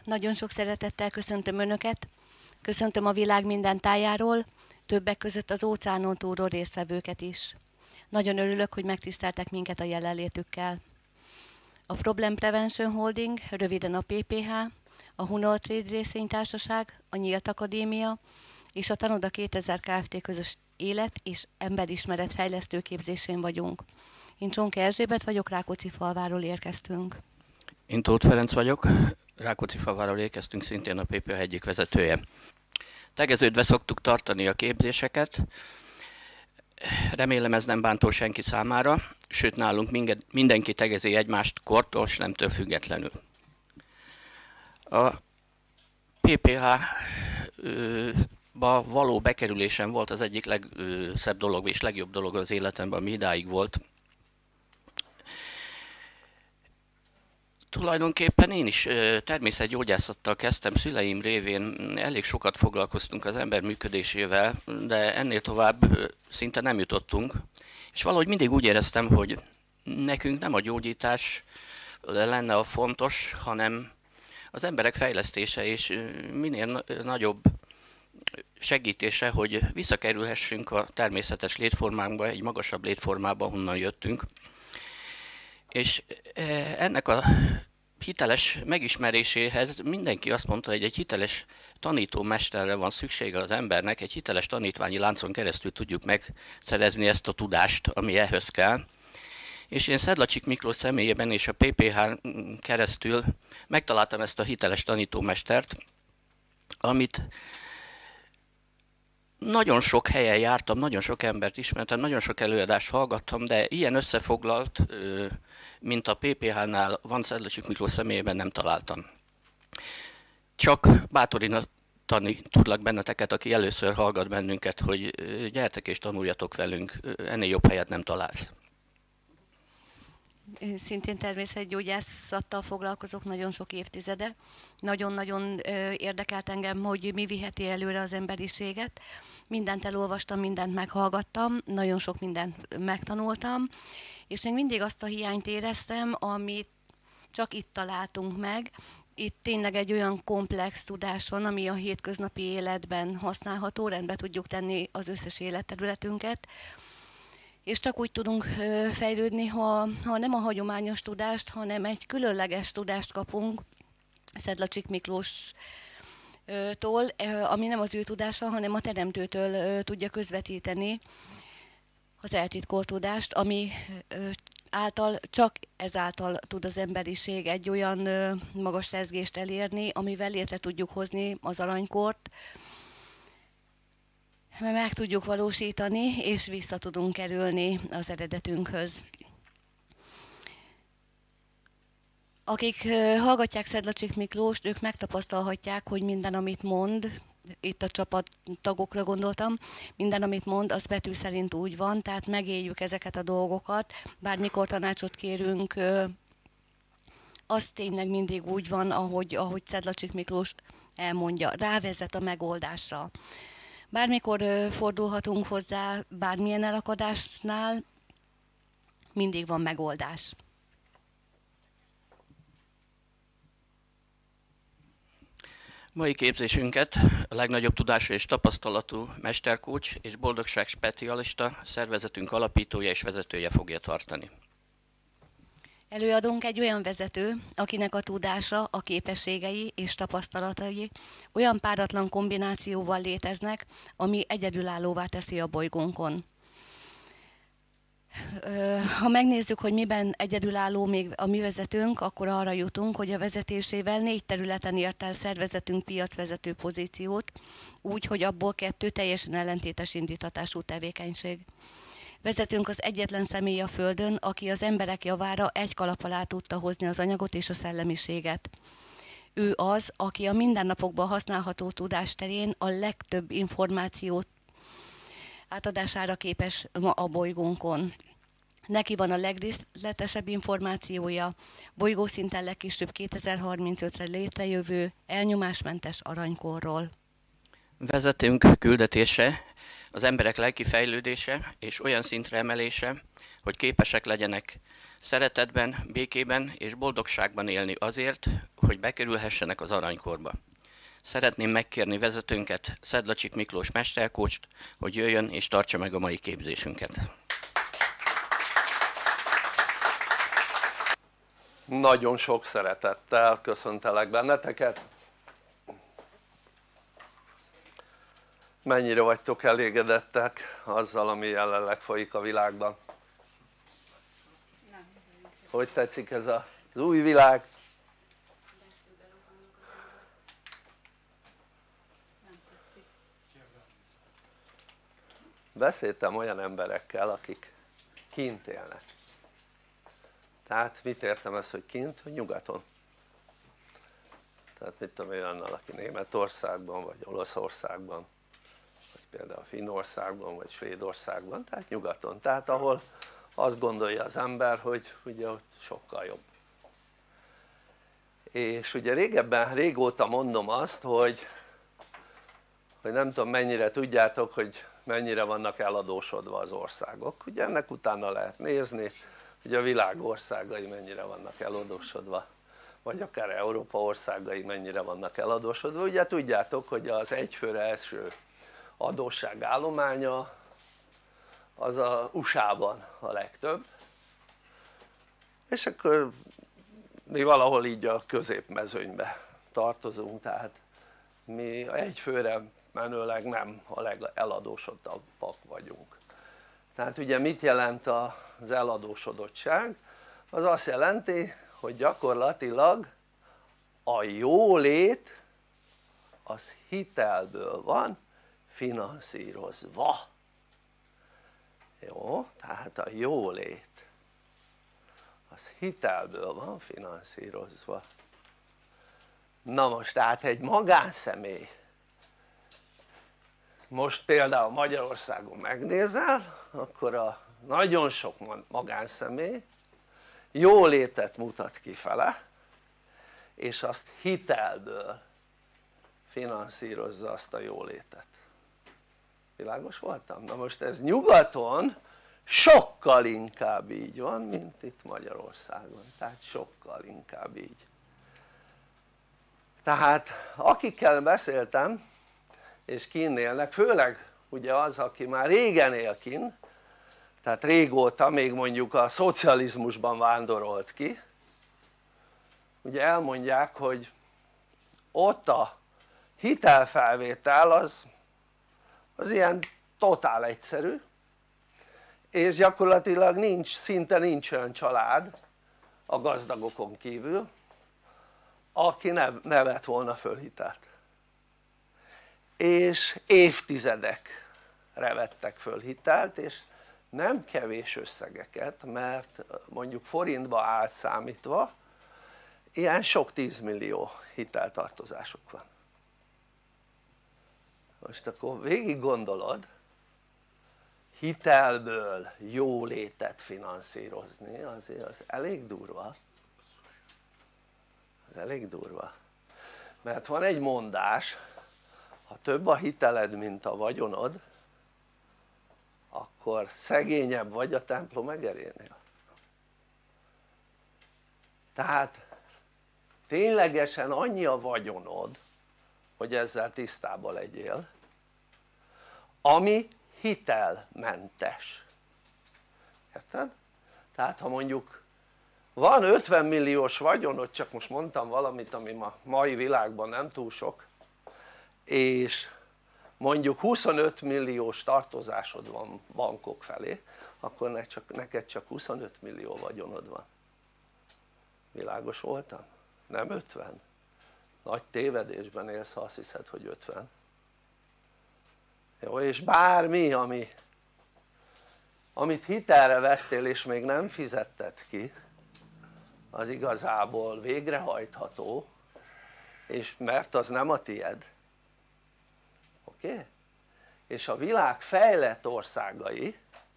Nagyon sok szeretettel köszöntöm Önöket, köszöntöm a világ minden tájáról, többek között az óceánon túlról résztvevőket is. Nagyon örülök, hogy megtiszteltek minket a jelenlétükkel. A Problem Prevention Holding, röviden a PPH, a Hunol Trade részvénytársaság, a Nyílt Akadémia és a Tanoda 2000 Kft. Közös élet- és emberismeret fejlesztő képzésén vagyunk. Én Csonka Erzsébet vagyok, Rákóczifalváról érkeztünk. Én Tóth Ferenc vagyok, Rákóczifalváról érkeztünk, szintén a PPH egyik vezetője. Tegeződve szoktuk tartani a képzéseket, remélem ez nem bántó senki számára, sőt nálunk mindenki tegezi egymást kortól és nemtől függetlenül. A PPH-ba való bekerülésem volt az egyik legszebb dolog és legjobb dolog az életemben, ami idáig volt. Tulajdonképpen én is természetgyógyászattal kezdtem, szüleim révén elég sokat foglalkoztunk az ember működésével, de ennél tovább szinte nem jutottunk. És valahogy mindig úgy éreztem, hogy nekünk nem a gyógyítás lenne a fontos, hanem az emberek fejlesztése és minél nagyobb segítése, hogy visszakerülhessünk a természetes létformánkba, egy magasabb létformába, honnan jöttünk. És ennek a hiteles megismeréséhez mindenki azt mondta, hogy egy hiteles tanítómesterre van szüksége az embernek, egy hiteles tanítványi láncon keresztül tudjuk megszerezni ezt a tudást, ami ehhez kell. És én Szedlacsik Miklós személyében és a PPH-n keresztül megtaláltam ezt a hiteles tanítómestert, amit nagyon sok helyen jártam, nagyon sok embert ismertem, nagyon sok előadást hallgattam, de ilyen összefoglalt, mint a PPH-nál van Szedlacsik Miklós személyében nem találtam. Csak bátorítani tudlak benneteket, aki először hallgat bennünket, hogy gyertek és tanuljatok velünk, ennél jobb helyet nem találsz. Szintén természetgyógyászattal foglalkozok nagyon sok évtizede. Nagyon-nagyon érdekelt engem, hogy mi viheti előre az emberiséget. Mindent elolvastam, mindent meghallgattam, nagyon sok mindent megtanultam, és én mindig azt a hiányt éreztem, amit csak itt találtunk meg. Itt tényleg egy olyan komplex tudás van, ami a hétköznapi életben használható, rendbe tudjuk tenni az összes életterületünket. És csak úgy tudunk fejlődni, ha nem a hagyományos tudást, hanem egy különleges tudást kapunk Szedlacsik Miklóstól, ami nem az ő tudása, hanem a Teremtőtől tudja közvetíteni az eltitkolt tudást, ami által, csak ezáltal tud az emberiség egy olyan magas rezgést elérni, amivel létre tudjuk hozni az aranykort, meg tudjuk valósítani, és vissza tudunk kerülni az eredetünkhöz. Akik hallgatják Szedlacsik Miklóst, ők megtapasztalhatják, hogy minden, amit mond, itt a csapattagokra gondoltam, minden, amit mond, az betű szerint úgy van, tehát megéljük ezeket a dolgokat, bármikor tanácsot kérünk, az tényleg mindig úgy van, ahogy Szedlacsik Miklós elmondja, rávezet a megoldásra. Bármikor fordulhatunk hozzá, bármilyen elakadásnál, mindig van megoldás. Mai képzésünket a legnagyobb tudású és tapasztalatú mesterkócs és boldogság specialista, szervezetünk alapítója és vezetője fogja tartani. Előadunk egy olyan vezető, akinek a tudása, a képességei és tapasztalatai olyan páratlan kombinációval léteznek, ami egyedülállóvá teszi a bolygónkon. Ha megnézzük, hogy miben egyedülálló még a mi vezetőnk, akkor arra jutunk, hogy a vezetésével 4 területen ért el szervezetünk piacvezető pozíciót, úgy, hogy abból 2 teljesen ellentétes indítatású tevékenység. Vezetünk az egyetlen személy a Földön, aki az emberek javára egy kalap alá tudta hozni az anyagot és a szellemiséget. Ő az, aki a mindennapokban használható tudás terén a legtöbb információt átadására képes ma a bolygónkon. Neki van a legrészletesebb információja, bolygószinten legkisebb 2035-re létrejövő elnyomásmentes aranykorról. Vezetőnk küldetése az emberek lelki fejlődése és olyan szintre emelése, hogy képesek legyenek szeretetben, békében és boldogságban élni azért, hogy bekerülhessenek az aranykorba. Szeretném megkérni vezetőnket, Szedlacsik Miklós mesterkócst, hogy jöjjön és tartsa meg a mai képzésünket. Nagyon sok szeretettel köszöntelek benneteket. Mennyire vagytok elégedettek azzal, ami jelenleg folyik a világban? Hogy tetszik ez az új világ? Beszéltem olyan emberekkel, akik kint élnek. Tehát mit értem ez, hogy kint? Hogy nyugaton. Tehát mit tudom, olyannal, aki Németországban vagy Olaszországban, vagy például Finnországban vagy Svédországban, tehát nyugaton. Tehát ahol azt gondolja az ember, hogy ugye ott sokkal jobb. És ugye régóta mondom azt, hogy nem tudom mennyire tudjátok, hogy mennyire vannak eladósodva az országok. Ugye ennek utána lehet nézni, hogy a világ országai mennyire vannak eladósodva, vagy akár Európa országai mennyire vannak eladósodva. Ugye tudjátok, hogy az egyfőre eső adósságállománya az a USA-ban a legtöbb, és akkor mi valahol így a középmezőnybe tartozunk, tehát mi egyfőre menőleg nem a legeladósodabbak vagyunk. Tehát ugye mit jelent az eladósodottság? Az azt jelenti, hogy gyakorlatilag a jólét az hitelből van finanszírozva. Jó? Tehát a jólét az hitelből van finanszírozva. Na most tehát egy magánszemély, most például Magyarországon megnézel, akkor a nagyon sok magánszemély jólétet mutat kifele, és azt hitelből finanszírozza azt a jólétet. Világos voltam? Na most ez nyugaton sokkal inkább így van, mint itt Magyarországon, tehát sokkal inkább így. Tehát akikkel beszéltem és kinn élnek, főleg ugye az, aki már régen él kinn, tehát régóta, még mondjuk a szocializmusban vándorolt ki, ugye elmondják, hogy ott a hitelfelvétel az ilyen totál egyszerű, és gyakorlatilag szinte nincs olyan család a gazdagokon kívül, aki ne vett volna föl hitelt, és évtizedekre vettek föl hitelt, és nem kevés összegeket, mert mondjuk forintba átszámítva ilyen sok 10 millió hiteltartozásuk van. Most akkor végig gondolod, hitelből jólétet finanszírozni azért az elég durva. Ez elég durva, mert van egy mondás, ha több a hiteled mint a vagyonod, akkor szegényebb vagy a templom egerénél. Tehát ténylegesen annyi a vagyonod, hogy ezzel tisztában legyél, ami hitelmentes. Érted? Tehát ha mondjuk van 50 milliós vagyonod, csak most mondtam valamit, ami ma mai világban nem túl sok, és mondjuk 25 milliós tartozásod van bankok felé, akkor neked csak 25 millió vagyonod van. Világos voltam? Nem 50. Nagy tévedésben élsz, ha azt hiszed, hogy 50. Jó, és bármi, amit hitelre vettél és még nem fizetted ki, az igazából végrehajtható, és mert az nem a tied. Oké? És a világ fejlett országai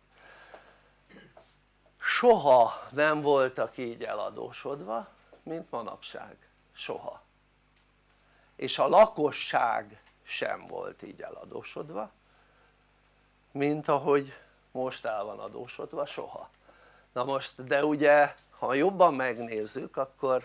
soha nem voltak így eladósodva, mint manapság. Soha. És a lakosság sem volt így eladósodva, mint ahogy most el van adósodva, soha. Na most, de ugye ha jobban megnézzük, akkor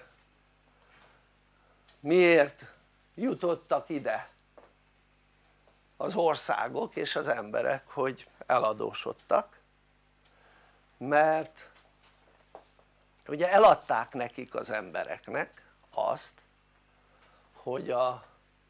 miért jutottak ide az országok és az emberek, hogy eladósodtak? Mert ugye eladták nekik, az embereknek azt, hogy a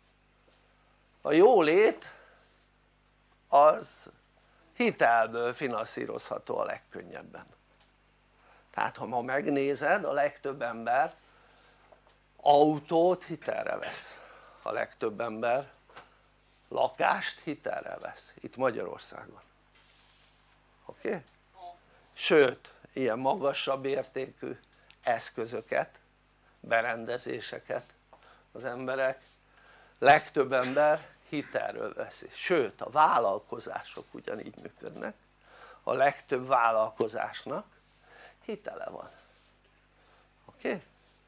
jólét az hitelből finanszírozható a legkönnyebben. Tehát ha ma megnézed, a legtöbb ember autót hitelre vesz, a legtöbb ember lakást hitelre vesz itt Magyarországon, oké? Sőt, ilyen magasabb értékű eszközöket, berendezéseket az emberek, legtöbb ember hitelről veszi, sőt a vállalkozások ugyanígy működnek, a legtöbb vállalkozásnak hitele van, oké?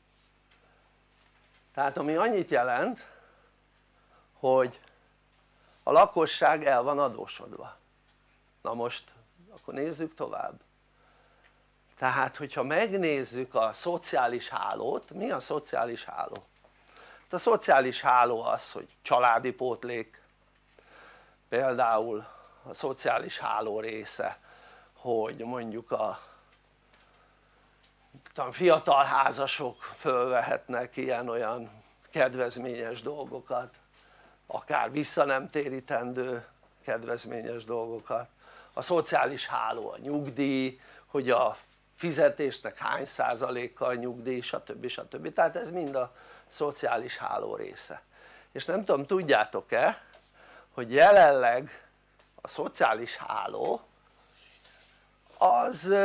Tehát ami annyit jelent, hogy a lakosság el van adósodva. Na most akkor nézzük tovább. Tehát hogyha megnézzük a szociális hálót, mi a szociális háló? A szociális háló az, hogy családi pótlék, például a szociális háló része, hogy mondjuk a fiatal házasok fölvehetnek ilyen-olyan kedvezményes dolgokat, akár visszanemtérítendő kedvezményes dolgokat. A szociális háló a nyugdíj, hogy a fizetésnek hány százalékkal nyugdíj, stb. Stb. Tehát ez mind a szociális háló része. És nem tudom, tudjátok-e, hogy jelenleg a szociális háló az,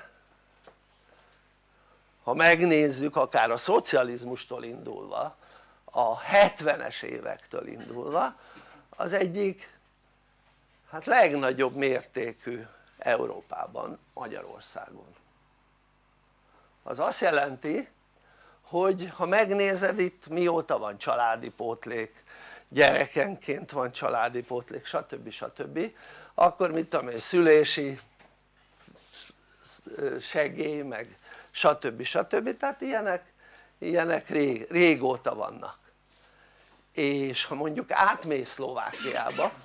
ha megnézzük, akár a szocializmustól indulva, a 70-es évektől indulva, az egyik hát legnagyobb mértékű Európában, Magyarországon. Az azt jelenti, hogy ha megnézed, itt mióta van családi pótlék, gyerekenként van családi pótlék, stb. Stb. Akkor mit tudom én, szülési segély, meg stb. Stb. Tehát ilyenek régóta vannak. És ha mondjuk átmész Szlovákiába,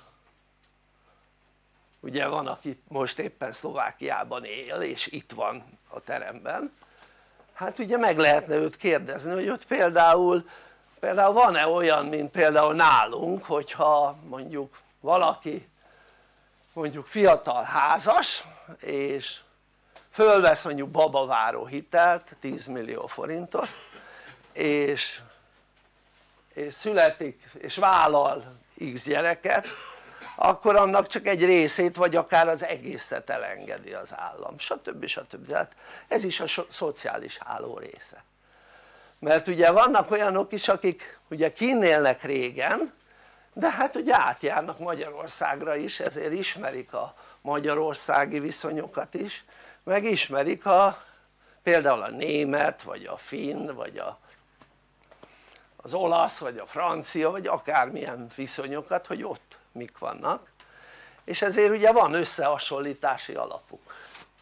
ugye van, aki most éppen Szlovákiában él és itt van a teremben, hát ugye meg lehetne őt kérdezni, hogy ott például van-e olyan, mint például nálunk, hogyha mondjuk valaki mondjuk fiatal házas és fölvesz mondjuk babaváró hitelt 10 millió forintot és születik és vállal x gyereket, akkor annak csak egy részét vagy akár az egészet elengedi az állam, stb. Stb. Tehát ez is a szociális háló része. Mert ugye vannak olyanok is, akik ugye kinn élnek régen, de hát ugye átjárnak Magyarországra is, ezért ismerik a magyarországi viszonyokat is, meg ismerik például a német, vagy a finn, vagy az olasz, vagy a francia, vagy akármilyen viszonyokat, hogy ott mik vannak, és ezért ugye van összehasonlítási alapuk.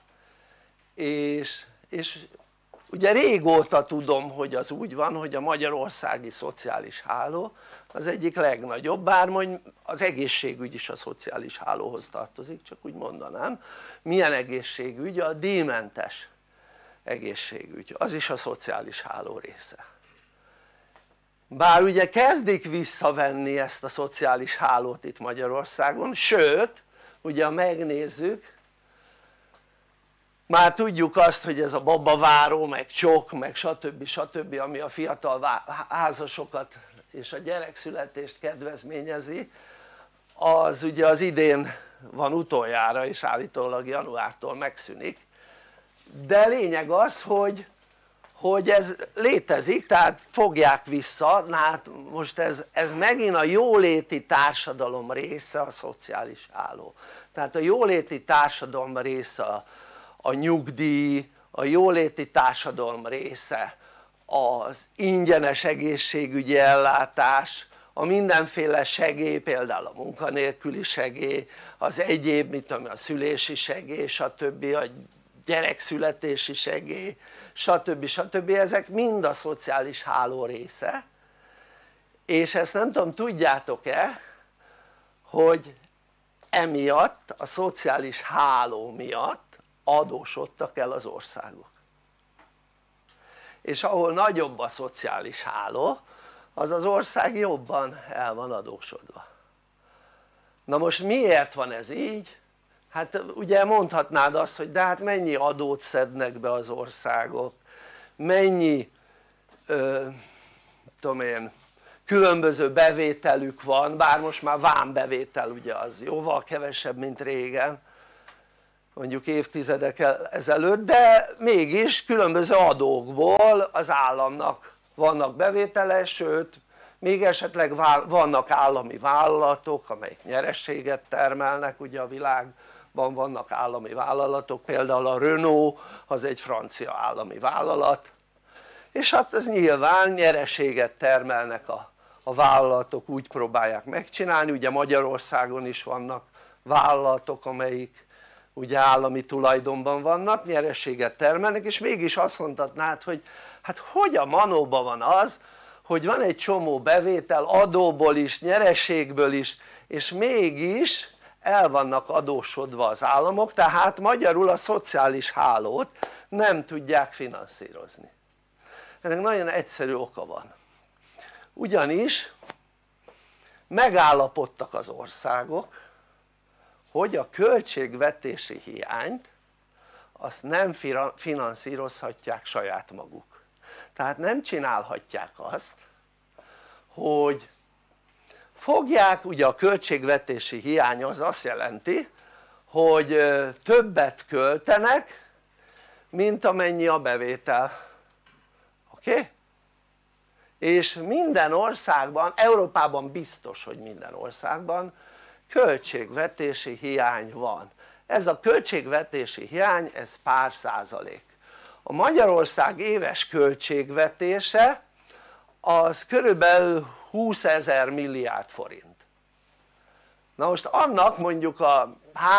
És ugye régóta tudom, hogy az úgy van, hogy a magyarországi szociális háló az egyik legnagyobb, bár mondjuk az egészségügy is a szociális hálóhoz tartozik, csak úgy mondanám. Milyen egészségügy? A díjmentes egészségügy, az is a szociális háló része. Bár ugye kezdik visszavenni ezt a szociális hálót itt Magyarországon, sőt ugye ha megnézzük, már tudjuk azt, hogy ez a babaváró, meg csok, meg stb. Stb. Ami a fiatal házasokat és a gyerekszületést kedvezményezi, az ugye az idén van utoljára, és állítólag januártól megszűnik, de lényeg az, hogy ez létezik, tehát fogják vissza. Na hát most ez megint a jóléti társadalom része, a szociális háló. Tehát a jóléti társadalom része a nyugdíj, a jóléti társadalom része az ingyenes egészségügyi ellátás, a mindenféle segély, például a munkanélküli segély, az egyéb, mit tudom, a szülési segély, stb., a gyerekszületési segély, stb. Stb. Ezek mind a szociális háló része, és ezt nem tudom, tudjátok-e, hogy emiatt, a szociális háló miatt adósodtak el az országok, és ahol nagyobb a szociális háló, az az ország jobban el van adósodva. Na most miért van ez így? Hát ugye mondhatnád azt, hogy de hát mennyi adót szednek be az országok, mennyi tudom én, különböző bevételük van, bár most már vámbevétel ugye az jóval kevesebb mint régen, mondjuk évtizedekkel ezelőtt, de mégis különböző adókból az államnak vannak bevétele, sőt még esetleg vannak állami vállalatok amelyek nyereséget termelnek, ugye a világban vannak állami vállalatok, például a Renault az egy francia állami vállalat, és hát ez nyilván nyereséget termelnek a vállalatok, úgy próbálják megcsinálni. Ugye Magyarországon is vannak vállalatok amelyik ugye állami tulajdonban vannak, nyereséget termelnek, és mégis azt mondhatnád, hogy hát hogy a manóban van az, hogy van egy csomó bevétel adóból is, nyereségből is, és mégis el vannak adósodva az államok, tehát magyarul a szociális hálót nem tudják finanszírozni. Ennek nagyon egyszerű oka van, ugyanis megállapodtak az országok, hogy a költségvetési hiányt azt nem finanszírozhatják saját maguk. Tehát nem csinálhatják azt, hogy fogják, ugye a költségvetési hiány az azt jelenti, hogy többet költenek, mint amennyi a bevétel. Oké? És minden országban, Európában biztos, hogy minden országban költségvetési hiány van. Ez a költségvetési hiány, ez pár százalék. A Magyarország éves költségvetése az körülbelül 20 000 milliárd forint. Na most annak mondjuk a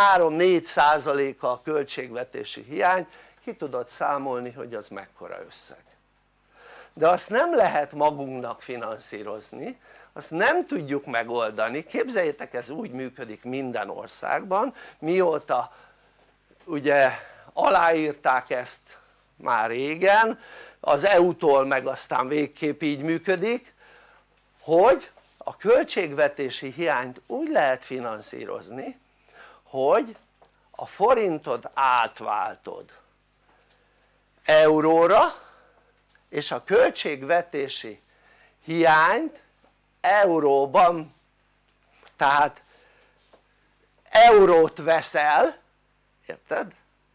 3-4% a költségvetési hiány, ki tudod számolni, hogy az mekkora összeg. De azt nem lehet magunknak finanszírozni, azt nem tudjuk megoldani. Képzeljétek, ez úgy működik minden országban, mióta ugye aláírták ezt már régen, az EU-tól meg aztán végképp így működik, hogy a költségvetési hiányt úgy lehet finanszírozni, hogy a forintot átváltod euróra, és a költségvetési hiányt euróban, tehát eurót veszel, érted?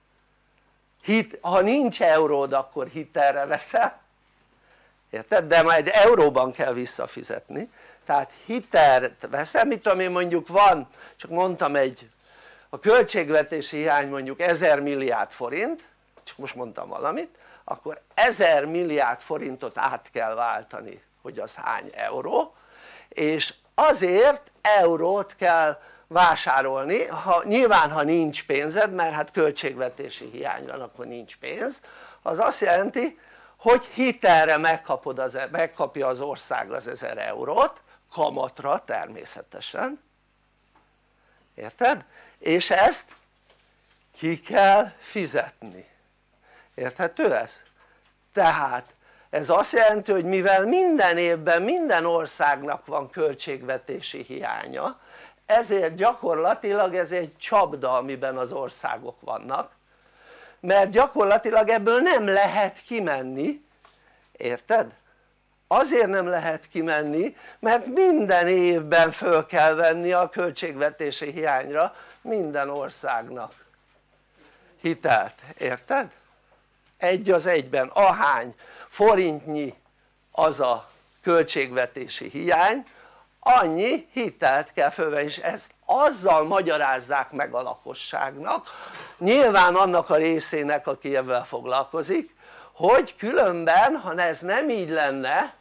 Ha nincs euród, akkor hitelre veszel, érted? De majd euróban kell visszafizetni, tehát hitelt veszel, mit tudom én, mondjuk van, csak mondtam a költségvetési hiány mondjuk 1000 milliárd forint, csak most mondtam valamit, akkor 1000 milliárd forintot át kell váltani, hogy az hány euró, és azért eurót kell vásárolni, nyilván ha nincs pénzed, mert hát költségvetési hiány van, akkor nincs pénz, az azt jelenti, hogy hitelre megkapja az ország az 1000 eurót, kamatra természetesen, érted? És ezt ki kell fizetni, érthető ez? Tehát ez azt jelenti, hogy mivel minden évben minden országnak van költségvetési hiánya, ezért gyakorlatilag ez egy csapda, amiben az országok vannak, mert gyakorlatilag ebből nem lehet kimenni, érted? Azért nem lehet kimenni, mert minden évben föl kell venni a költségvetési hiányra minden országnak hitelt, érted? Egy az egyben, ahány forintnyi az a költségvetési hiány, annyi hitelt kell fölvenni, és ezt azzal magyarázzák meg a lakosságnak, nyilván annak a részének aki ebben foglalkozik, hogy különben ha ez nem így lenne,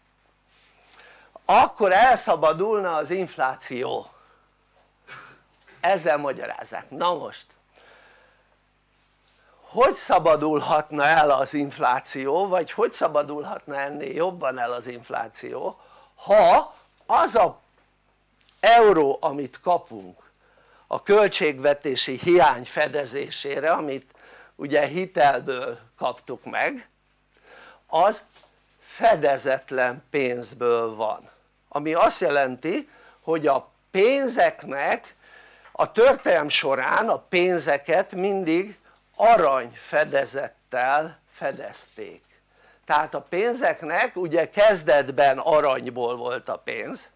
akkor elszabadulna az infláció, ezzel magyarázzák. Na most hogy szabadulhatna el az infláció, vagy hogy szabadulhatna ennél jobban el az infláció, ha az a euró, amit kapunk a költségvetési hiány fedezésére, amit ugye hitelből kaptuk meg, az fedezetlen pénzből van, ami azt jelenti, hogy a pénzeknek a történelem során a pénzeket mindig aranyfedezettel fedezték. Tehát a pénzeknek ugye kezdetben aranyból volt a pénz,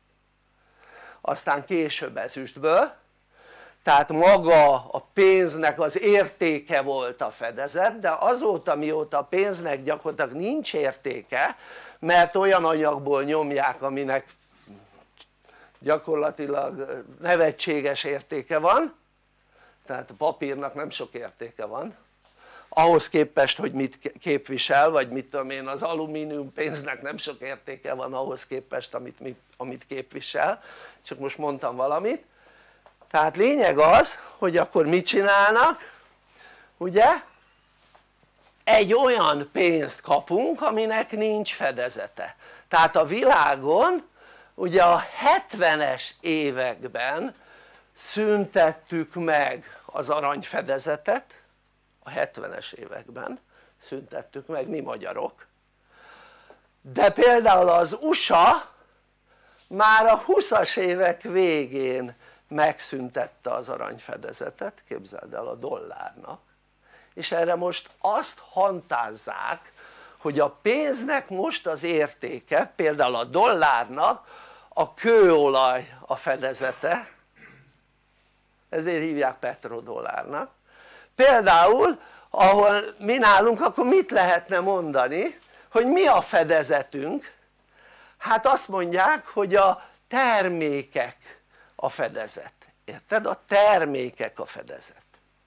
aztán később ezüstből, tehát maga a pénznek az értéke volt a fedezet, de azóta mióta a pénznek gyakorlatilag nincs értéke, mert olyan anyagból nyomják, aminek gyakorlatilag nevetséges értéke van, tehát a papírnak nem sok értéke van ahhoz képest, hogy mit képvisel, vagy mit tudom én, az alumínium pénznek nem sok értéke van ahhoz képest, amit képvisel, csak most mondtam valamit. Tehát lényeg az, hogy akkor mit csinálnak, ugye egy olyan pénzt kapunk, aminek nincs fedezete. Tehát a világon ugye a 70-es években szüntettük meg az aranyfedezetet, a 70-es években szüntettük meg mi magyarok, de például az USA már a 20-as évek végén megszüntette az aranyfedezetet, képzeld el, a dollárnak, és erre most azt hantázzák, hogy a pénznek most az értéke, például a dollárnak a kőolaj a fedezete, ezért hívják petrodollárnak. Például ahol mi nálunk, akkor mit lehetne mondani, hogy mi a fedezetünk? Hát azt mondják, hogy a termékek a fedezet, érted? A termékek a fedezet.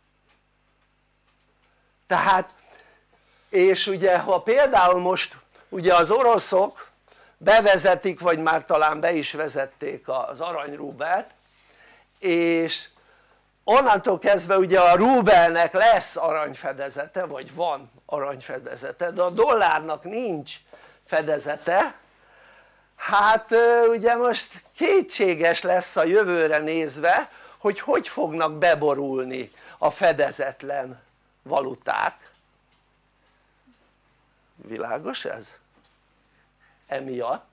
Tehát, és ugye ha például most ugye az oroszok bevezetik, vagy már talán be is vezették az aranyrubelt, és onnantól kezdve ugye a rubelnek lesz aranyfedezete, vagy van aranyfedezete, de a dollárnak nincs fedezete, hát ugye most kétséges lesz a jövőre nézve, hogy hogy fognak beborulni a fedezetlen valuták. Világos ez? Emiatt.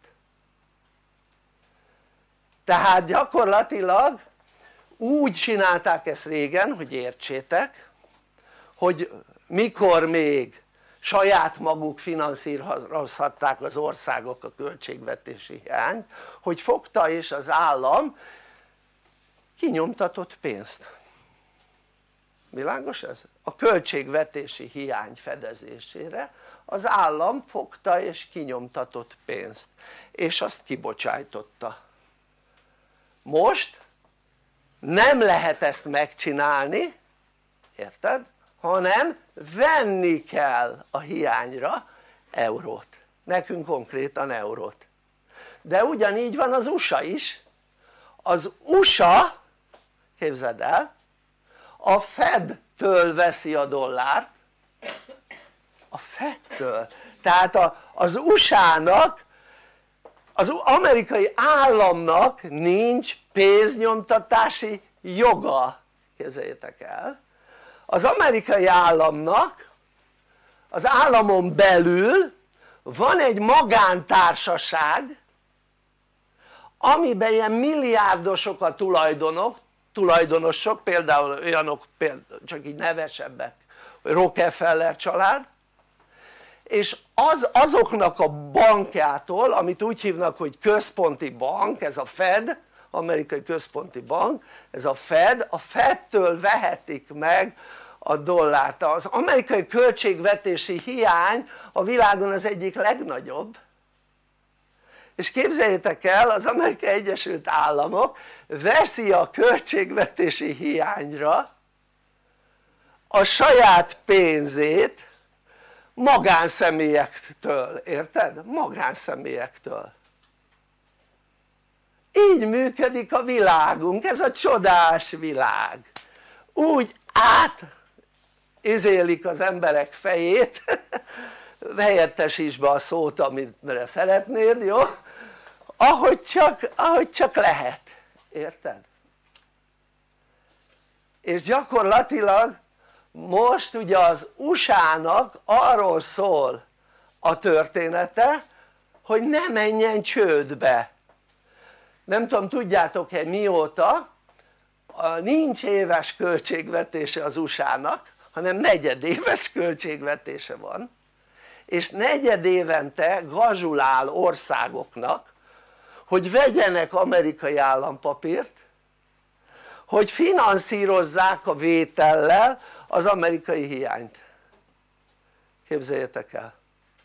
Tehát gyakorlatilag úgy csinálták ezt régen, hogy értsétek, hogy mikor még saját maguk finanszírozhatták az országok a költségvetési hiányt, hogy fogta és az állam kinyomtatott pénzt. Világos ez? A költségvetési hiány fedezésére az állam fogta és kinyomtatott pénzt, és azt kibocsájtotta. Most nem lehet ezt megcsinálni, érted? Hanem venni kell a hiányra eurót, nekünk konkrétan eurót. De ugyanígy van az USA is. Az USA, képzeld el, a Fedtől veszi a dollárt, a Fedtől, tehát az USA-nak, az amerikai államnak nincs pénznyomtatási joga, képzeljétek el. Az amerikai államnak az államon belül van egy magántársaság, amiben ilyen milliárdosok a tulajdonosok, például olyanok, csak így nevesebbek, Rockefeller család, és azoknak a bankjától, amit úgy hívnak, hogy központi bank, ez a Fed, amerikai központi bank, ez a Fedtől vehetik meg a dollárt. Az amerikai költségvetési hiány a világon az egyik legnagyobb, és képzeljétek el, az Amerikai Egyesült Államok veszi a költségvetési hiányra a saját pénzét magánszemélyektől, érted? Magánszemélyektől. Így működik a világunk, ez a csodás világ. Úgy izélik az emberek fejét, helyettesítsd be a szót, amire szeretnéd, jó? Ahogy csak lehet, érted? És gyakorlatilag most ugye az USA-nak arról szól a története, hogy ne menjen csődbe. Nem tudom, tudjátok-e mióta nincs éves költségvetése az USA-nak, hanem negyedéves költségvetése van, és negyedévente gazsulál országoknak, hogy vegyenek amerikai állampapírt, hogy finanszírozzák a vétellel az amerikai hiányt. Képzeljétek el!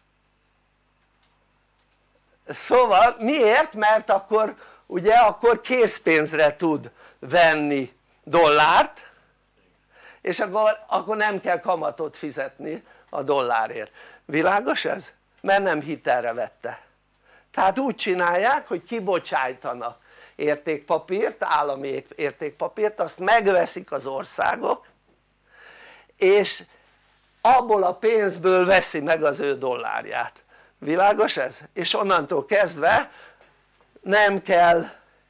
Szóval miért? Mert akkor ugye készpénzre tud venni dollárt, és akkor nem kell kamatot fizetni a dollárért. Világos ez? Mert nem hitelre vette. Tehát úgy csinálják, hogy kibocsájtanak értékpapírt, állami értékpapírt, azt megveszik az országok, és abból a pénzből veszi meg az ő dollárját. Világos ez? És onnantól kezdve nem kell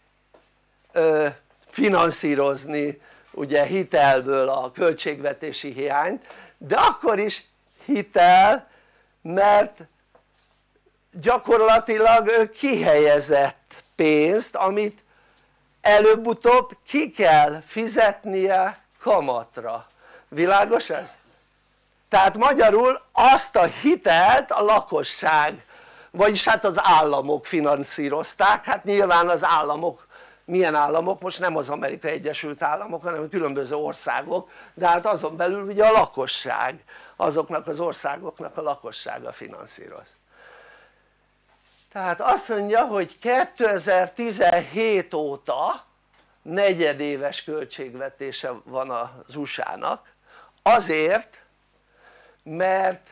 finanszírozni ugye hitelből a költségvetési hiányt, de akkor is hitel, mert gyakorlatilag ő kihelyezett pénzt, amit előbb-utóbb ki kell fizetnie kamatra. Világos ez? Tehát magyarul azt a hitelt a lakosság, vagyis hát az államok finanszírozták. Hát nyilván az államok, milyen államok? Most nem az Amerikai Egyesült Államok, hanem különböző országok, de hát azon belül ugye a lakosság, azoknak az országoknak a lakossága finanszíroz. Tehát azt mondja, hogy 2017 óta negyedéves költségvetése van az USA-nak, azért, mert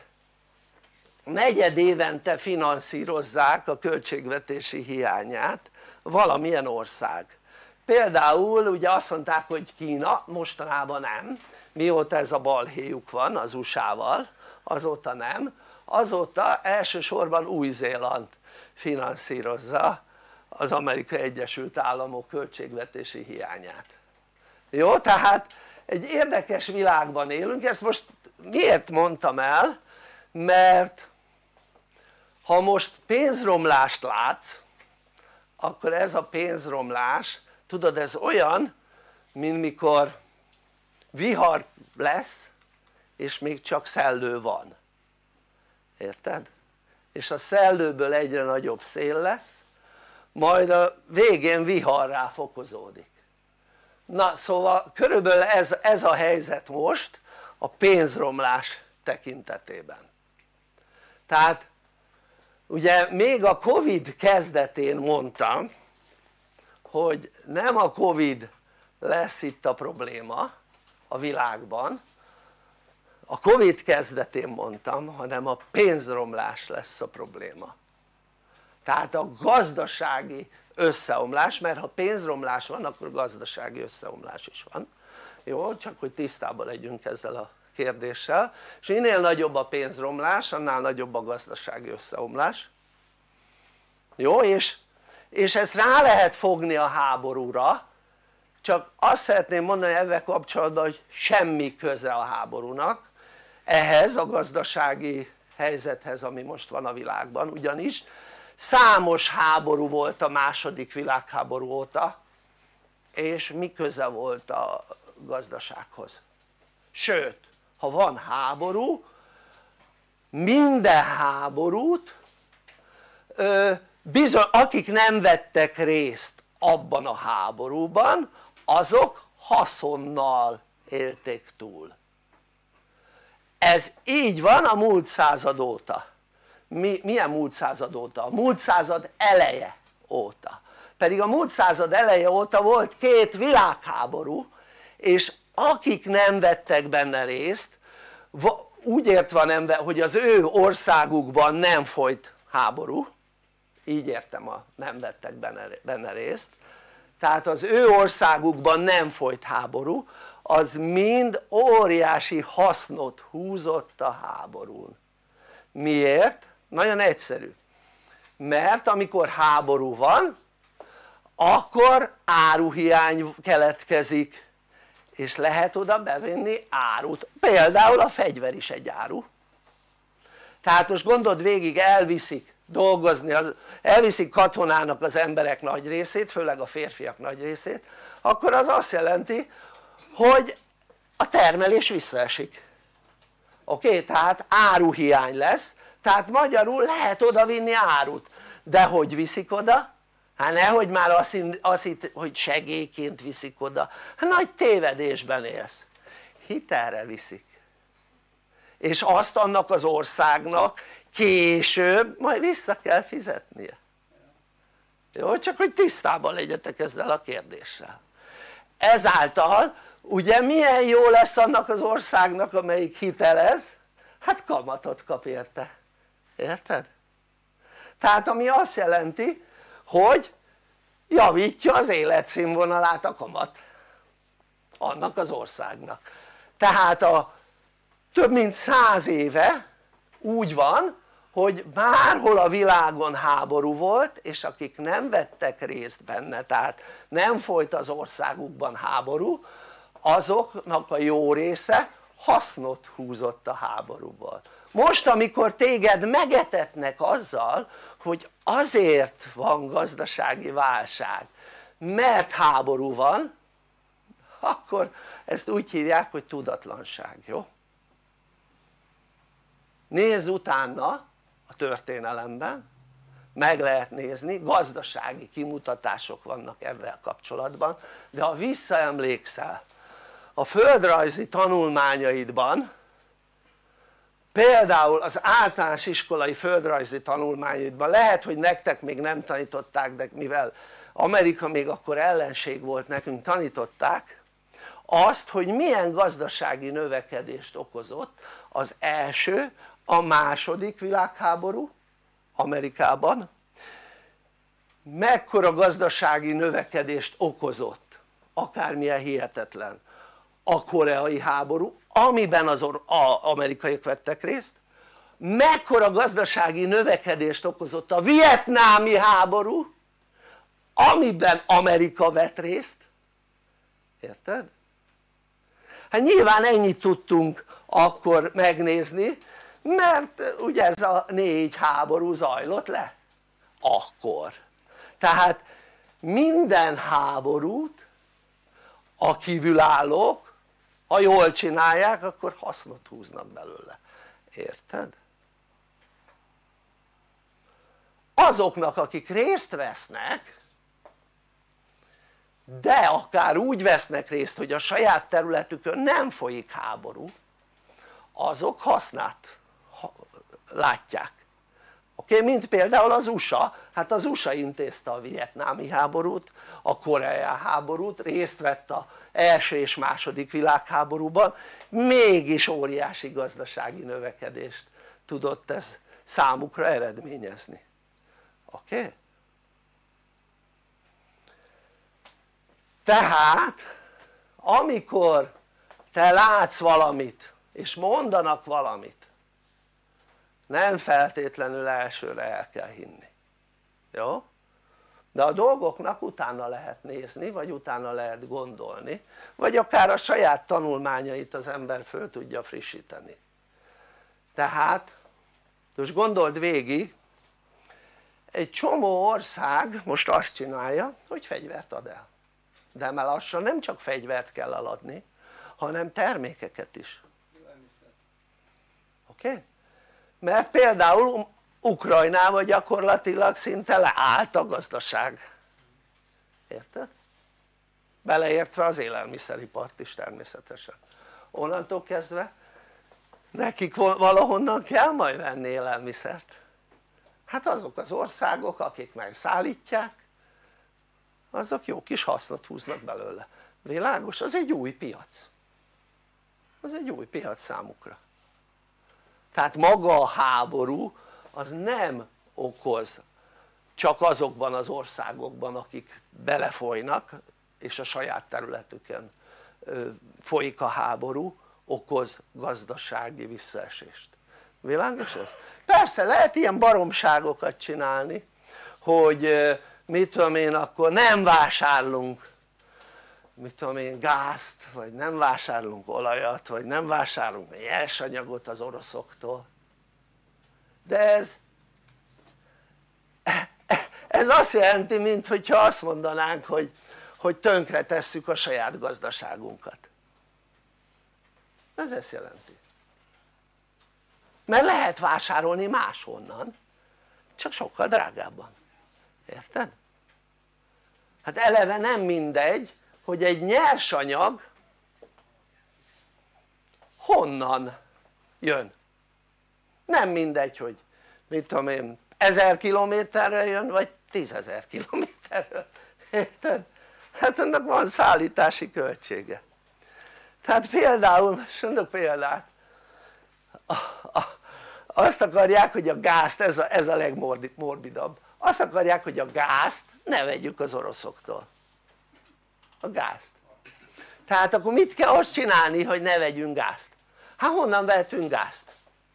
negyedévente finanszírozzák a költségvetési hiányát valamilyen ország. Például ugye azt mondták, hogy Kína, mostanában nem, mióta ez a balhéjuk van az USA-val, azóta nem, azóta elsősorban Új-Zéland finanszírozza az Amerikai Egyesült Államok költségvetési hiányát. Jó? Tehát egy érdekes világban élünk. Ezt most miért mondtam el? Mert ha most pénzromlást látsz, akkor ez a pénzromlás, tudod, ez olyan, mint mikor vihar lesz és még csak szellő van, érted? És a szellőből egyre nagyobb szél lesz, majd a végén viharrá fokozódik. Na szóval körülbelül ez a helyzet most a pénzromlás tekintetében. Tehát ugye még a Covid kezdetén mondtam, hogy nem a Covid lesz itt a probléma a világban, a Covid kezdetén mondtam, hanem a pénzromlás lesz a probléma. Tehát a gazdasági összeomlás, mert ha pénzromlás van, akkor gazdasági összeomlás is van. Jó? Csak hogy tisztában legyünk ezzel a kérdéssel. És minél nagyobb a pénzromlás, annál nagyobb a gazdasági összeomlás. Jó? És ezt rá lehet fogni a háborúra, csak azt szeretném mondani ezzel kapcsolatban, hogy semmi köze a háborúnak ehhez a gazdasági helyzethez, ami most van a világban, ugyanis számos háború volt a második világháború óta, és mi köze volt a gazdasághoz? Sőt, ha van háború, minden háborút bizony, akik nem vettek részt abban a háborúban, azok haszonnal élték túl. Ez így van a múlt század óta. Milyen múlt század óta? A múlt század eleje óta. Pedig a múlt század eleje óta volt 2 világháború, és akik nem vettek benne részt, úgy értve, hogy az ő országukban nem folyt háború, így értem a nem vettek benne részt, tehát az ő országukban nem folyt háború, az mind óriási hasznot húzott a háborún. Miért? Nagyon egyszerű, mert amikor háború van akkor áruhiány keletkezik, és lehet oda bevinni árut, például a fegyver is egy áru. Tehát most gondold végig, elviszik dolgozni, elviszik katonának az emberek nagy részét, főleg a férfiak nagy részét, akkor az azt jelenti, hogy a termelés visszaesik. Oké? Tehát áruhiány lesz, tehát magyarul lehet oda vinni árut, de hogy viszik oda? Hát nehogy már azt hitt, hogy segélyként viszik oda, hát nagy tévedésben élsz, hitelre viszik, és azt annak az országnak később majd vissza kell fizetnie. Jó? Csak hogy tisztában legyetek ezzel a kérdéssel. Ezáltal ugye milyen jó lesz annak az országnak amelyik hitelez? Hát kamatot kap érte, érted? Tehát ami azt jelenti hogy javítja az életszínvonalát a kamat annak az országnak. Tehát a több mint 100 éve úgy van hogy bárhol a világon háború volt, és akik nem vettek részt benne, tehát nem folyt az országukban háború, azoknak a jó része hasznot húzott a háborúból. Most amikor téged megetetnek azzal hogy azért van gazdasági válság mert háború van, akkor ezt úgy hívják hogy tudatlanság, jó? Nézz utána a történelemben, meg lehet nézni, gazdasági kimutatások vannak ezzel kapcsolatban, de ha visszaemlékszel a földrajzi tanulmányaidban, például az általános iskolai földrajzi tanulmányaidban, lehet hogy nektek még nem tanították, de mivel Amerika még akkor ellenség volt, nekünk tanították azt hogy milyen gazdasági növekedést okozott az első, a második világháború Amerikában, mekkora gazdasági növekedést okozott, akármilyen hihetetlen, a koreai háború, amiben az amerikaiak vettek részt, mekkora gazdasági növekedést okozott a vietnámi háború, amiben Amerika vett részt, érted? Hát nyilván ennyit tudtunk akkor megnézni, mert ugye ez a 4 háború zajlott le akkor. Tehát minden háborút a kívülállók, ha jól csinálják akkor hasznot húznak belőle, érted? Azoknak akik részt vesznek, de akár úgy vesznek részt hogy a saját területükön nem folyik háború, azok hasznát látják. Oké? Mint például az USA, hát az USA intézte a vietnámi háborút, a koreai háborút, részt vett az első és második világháborúban, mégis óriási gazdasági növekedést tudott ez számukra eredményezni. Oké? Tehát amikor te látsz valamit és mondanak valamit, nem feltétlenül elsőre el kell hinni, jó? De a dolgoknak utána lehet nézni, vagy utána lehet gondolni, vagy akár a saját tanulmányait az ember föl tudja frissíteni. Tehát most gondold végig, egy csomó ország most azt csinálja hogy fegyvert ad el, de már lassan nem csak fegyvert kell eladni hanem termékeket is. Oké? Mert például Ukrajnában gyakorlatilag szinte leállt a gazdaság, érted? Beleértve az élelmiszeripart is természetesen. Onnantól kezdve nekik valahonnan kell majd venni élelmiszert, hát azok az országok akik megszállítják azok jó kis hasznot húznak belőle, világos? Az egy új piac, az egy új piac számukra. Tehát maga a háború az nem okoz csak azokban az országokban akik belefolynak és a saját területüken folyik a háború, okoz gazdasági visszaesést. Világos ez? Persze lehet ilyen baromságokat csinálni, hogy mit tudom én, akkor nem vásárlunk mit tudom én, gázt, vagy nem vásárolunk olajat, vagy nem vásárolunk nyersanyagot az oroszoktól, de ez azt jelenti, mintha azt mondanánk, hogy tönkre tesszük a saját gazdaságunkat. Ez ezt jelenti, mert lehet vásárolni máshonnan, csak sokkal drágábban, érted? Hát eleve nem mindegy, hogy egy nyersanyag honnan jön, nem mindegy, hogy mit tudom én, 1000 kilométerről jön, vagy 10 000 kilométerről, érted? Hát ennek van szállítási költsége. Tehát például, most mondok példát, azt akarják, hogy a gázt, ez a legmorbidabb, azt akarják, hogy a gázt ne vegyük az oroszoktól, a gázt. Tehát akkor mit kell azt csinálni, hogy ne vegyünk gázt? Hát honnan vehetünk gázt?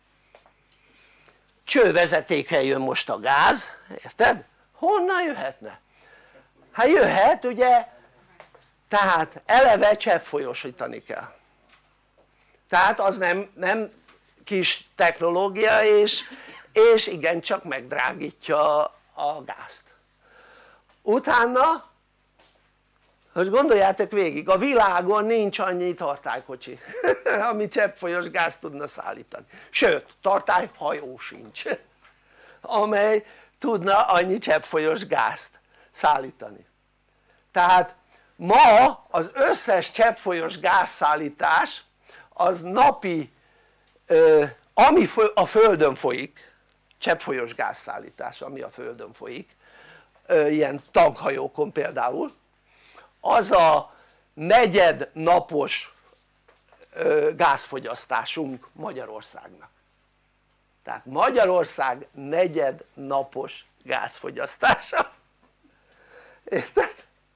Csővezetéken jön most a gáz, érted? Honnan jöhetne? Hát jöhet ugye, tehát eleve cseppfolyósítani kell, tehát az nem kis technológia, és igencsak megdrágítja a gázt. Utána, hogy gondoljátok végig, a világon nincs annyi tartálykocsi ami cseppfolyós gázt tudna szállítani, sőt tartályhajó sincs amely tudna annyi cseppfolyós gázt szállítani. Tehát ma az összes cseppfolyós gázszállítás az napi, ami a földön folyik, cseppfolyós gázszállítás ami a földön folyik, ilyen tankhajókon például, az a negyednapos gázfogyasztásunk Magyarországnak. Tehát Magyarország negyednapos gázfogyasztása, érted?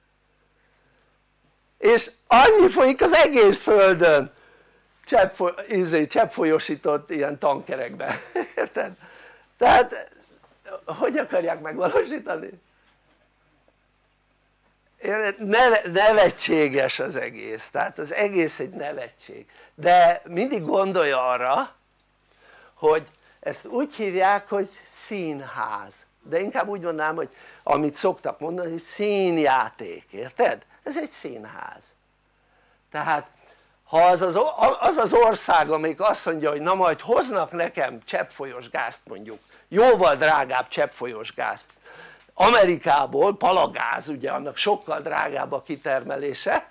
És annyi folyik az egész földön cseppfolyósított ilyen tankerekben, érted? Tehát hogy akarják megvalósítani? Nevetséges az egész, tehát az egész egy nevetség, de mindig gondolj arra, hogy ezt úgy hívják, hogy színház, de inkább úgy mondanám, hogy amit szoktak mondani, hogy színjáték, érted? Ez egy színház. Tehát ha az az ország amelyik azt mondja, hogy na majd hoznak nekem cseppfolyós gázt, mondjuk jóval drágább cseppfolyós gázt Amerikából, palagáz, ugye annak sokkal drágább a kitermelése,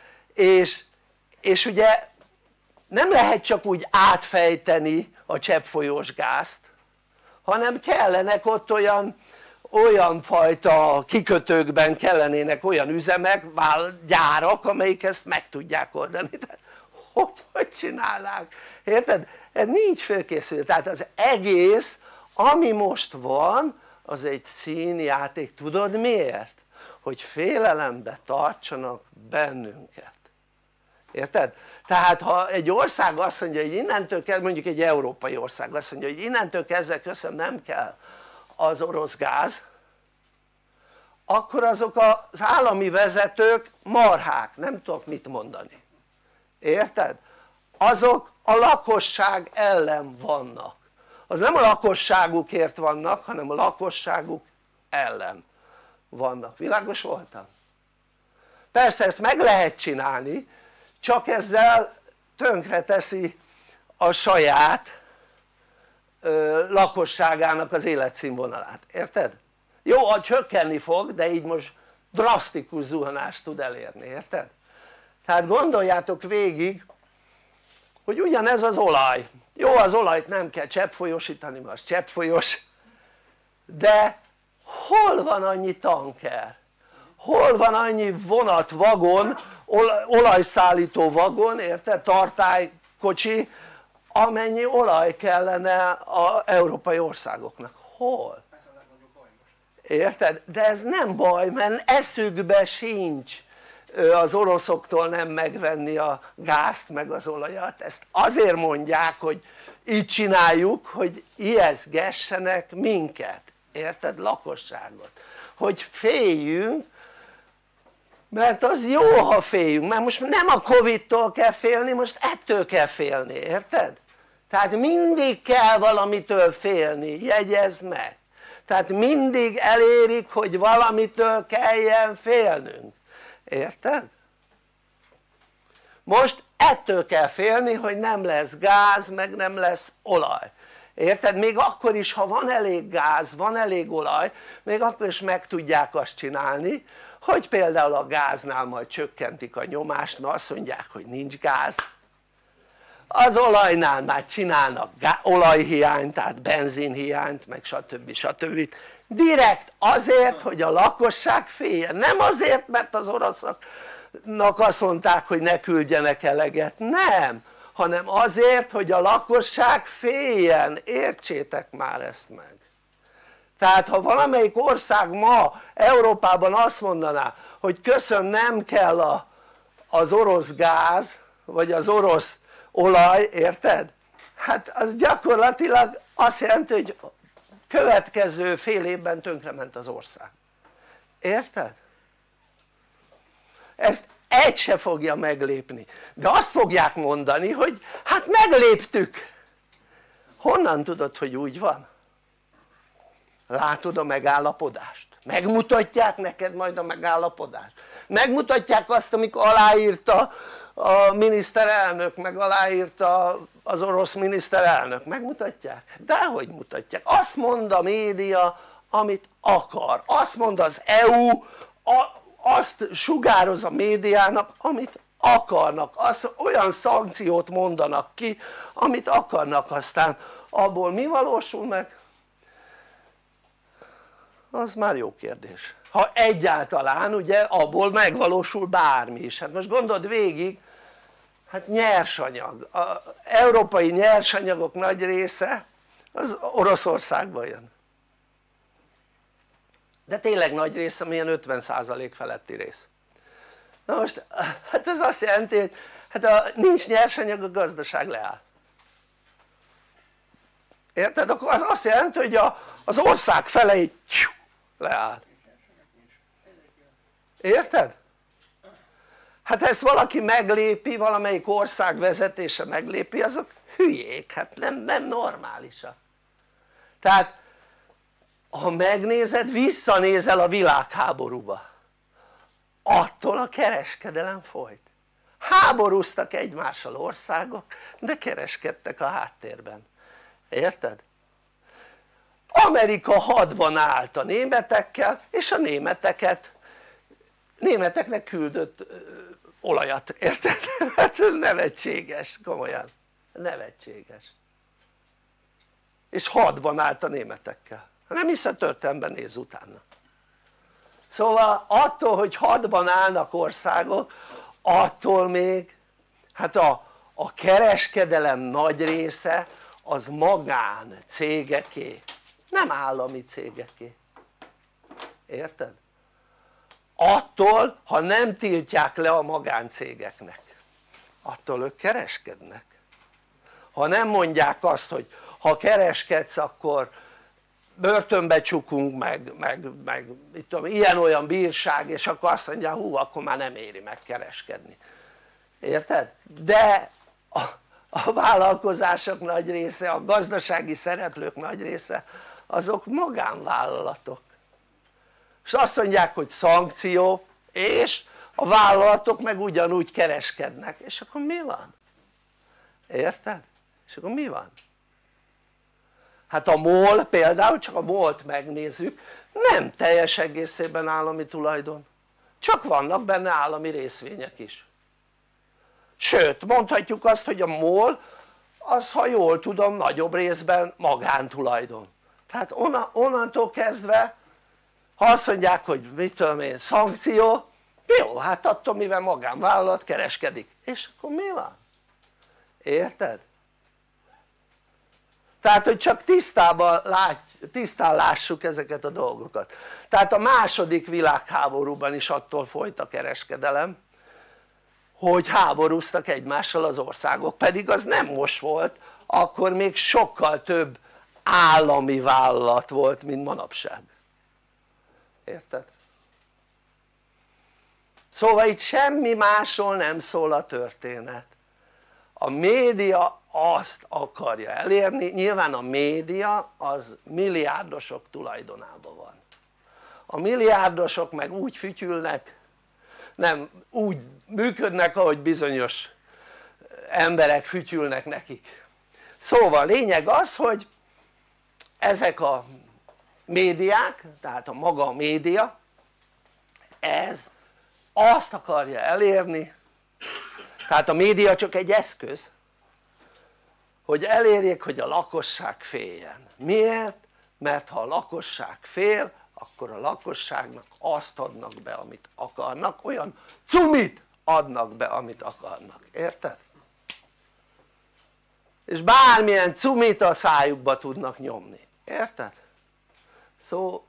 és ugye nem lehet csak úgy átfejteni a cseppfolyós gázt, hanem kellenek ott olyan fajta kikötőkben kellenének olyan üzemek, gyárak amelyik ezt meg tudják oldani. Hogy csinálnák? Érted? Ez nincs fölkészülve, tehát az egész ami most van az egy színjáték. Tudod miért? Hogy félelembe tartsanak bennünket, érted? Tehát ha egy ország azt mondja hogy innentől kezdve, mondjuk egy európai ország azt mondja hogy innentől kezdve köszönöm nem kell az orosz gáz, akkor azok az állami vezetők marhák, nem tudok mit mondani, érted? Azok a lakosság ellen vannak, az nem a lakosságukért vannak hanem a lakosságuk ellen vannak. Világos voltam? Persze ezt meg lehet csinálni, csak ezzel tönkreteszi a saját lakosságának az életszínvonalát, érted? Jó, csökkenni fog, de így most drasztikus zuhanást tud elérni, érted? Tehát gondoljátok végig, hogy ugyanez az olaj, jó, az olajt nem kell cseppfolyósítani, mert az cseppfolyós, de hol van annyi tanker? Hol van annyi vonat, vagon, olajszállító vagon, érted? Tartálykocsi, amennyi olaj kellene az európai országoknak? Hol? érted? De ez nem baj, mert eszükbe sincs az oroszoktól nem megvenni a gázt meg az olajat. Ezt azért mondják, hogy így csináljuk, hogy ijeszgessenek minket, érted? Lakosságot, hogy féljünk, mert az jó, ha féljünk, mert most nem a Covid-tól kell félni, most ettől kell félni, érted? Tehát mindig kell valamitől félni, jegyezd meg. Tehát mindig elérik, hogy valamitől kelljen félnünk, érted? Most ettől kell félni, hogy nem lesz gáz, meg nem lesz olaj, érted? Még akkor is, ha van elég gáz, van elég olaj, még akkor is meg tudják azt csinálni, hogy például a gáznál majd csökkentik a nyomást, mert azt mondják, hogy nincs gáz. Az olajnál már csinálnak olajhiányt, tehát benzinhiányt, meg stb. Stb. Direkt azért, hogy a lakosság féljen, nem azért, mert az oroszoknak azt mondták, hogy ne küldjenek eleget, nem, hanem azért, hogy a lakosság féljen, értsétek már ezt meg. Tehát ha valamelyik ország ma Európában azt mondaná, hogy köszön, nem kell az orosz gáz vagy az orosz olaj, érted? Hát az gyakorlatilag azt jelenti, hogy következő fél évben tönkrement az ország, érted? Ezt egy se fogja meglépni, de azt fogják mondani, hogy hát megléptük. Honnan tudod, hogy úgy van? Látod a megállapodást? Megmutatják neked majd a megállapodást? Megmutatják azt, amikor aláírta a miniszterelnök, meg aláírta az orosz miniszterelnök? Megmutatják? Dehogy mutatják. Azt mond a média, amit akar. Azt mond az EU, azt sugároz a médiának, amit akarnak. Olyan szankciót mondanak ki, amit akarnak, aztán abból mi valósul meg? Az már jó kérdés. Ha egyáltalán ugye abból megvalósul bármi is. Hát most gondold végig, hát nyersanyag, az európai nyersanyagok nagy része az Oroszországban jön. De tényleg nagy része, milyen 50% feletti rész. Na most hát ez azt jelenti, hogy hát ha nincs nyersanyag, a gazdaság leáll. Érted? Akkor az azt jelenti, hogy az ország fele így leáll. Érted? Hát ezt valaki meglépi, valamelyik ország vezetése meglépi, azok hülyék, hát nem normálisak. Tehát ha megnézed, visszanézel a világháborúba, attól a kereskedelem folyt. Háborúztak egymással országok, de kereskedtek a háttérben, érted? Amerika hadban állt a németekkel, és a németeknek küldött olajat, érted? Hát nevetséges, komolyan, nevetséges. És hadban állt a németekkel. Nem hiszed, történelemben néz utána. Szóval attól, hogy hadban állnak országok, attól még hát a kereskedelem nagy része az magán cégeké, nem állami cégeké, érted? Attól, ha nem tiltják le a magáncégeknek, attól ők kereskednek. Ha nem mondják azt, hogy ha kereskedsz, akkor börtönbe csukunk, meg mit tudom, ilyen-olyan bírság, és akkor azt mondja, hú, akkor már nem éri meg kereskedni, érted? De a vállalkozások nagy része, a gazdasági szereplők nagy része, azok magánvállalatok, és azt mondják, hogy szankció, és a vállalatok meg ugyanúgy kereskednek, és akkor mi van? Érted? És akkor mi van? Hát a MOL például, csak a MOL-t megnézzük, nem teljes egészében állami tulajdon, csak vannak benne állami részvények is. Sőt, mondhatjuk azt, hogy a MOL az, ha jól tudom, nagyobb részben magántulajdon. Tehát onnantól kezdve, ha azt mondják, hogy mit tudom én, szankció, jó, hát attól mivel magánvállalat kereskedik, és akkor mi van? Érted? Tehát hogy csak tisztán lássuk ezeket a dolgokat. Tehát a második világháborúban is attól folyt a kereskedelem, hogy háborúztak egymással az országok, pedig az nem most volt, akkor még sokkal több állami vállalat volt, mint manapság. Érted? Szóval itt semmi másról nem szól a történet. A média azt akarja elérni, nyilván a média az milliárdosok tulajdonában van. A milliárdosok meg úgy fütyülnek, nem úgy működnek, ahogy bizonyos emberek fütyülnek nekik. Szóval lényeg az, hogy ezek a médiák, tehát a maga a média, ez azt akarja elérni, tehát a média csak egy eszköz, hogy elérjék, hogy a lakosság féljen. Miért? Mert ha a lakosság fél, akkor a lakosságnak azt adnak be, amit akarnak, olyan cumit adnak be, amit akarnak, érted? És bármilyen cumit a szájukba tudnak nyomni, érted? Szó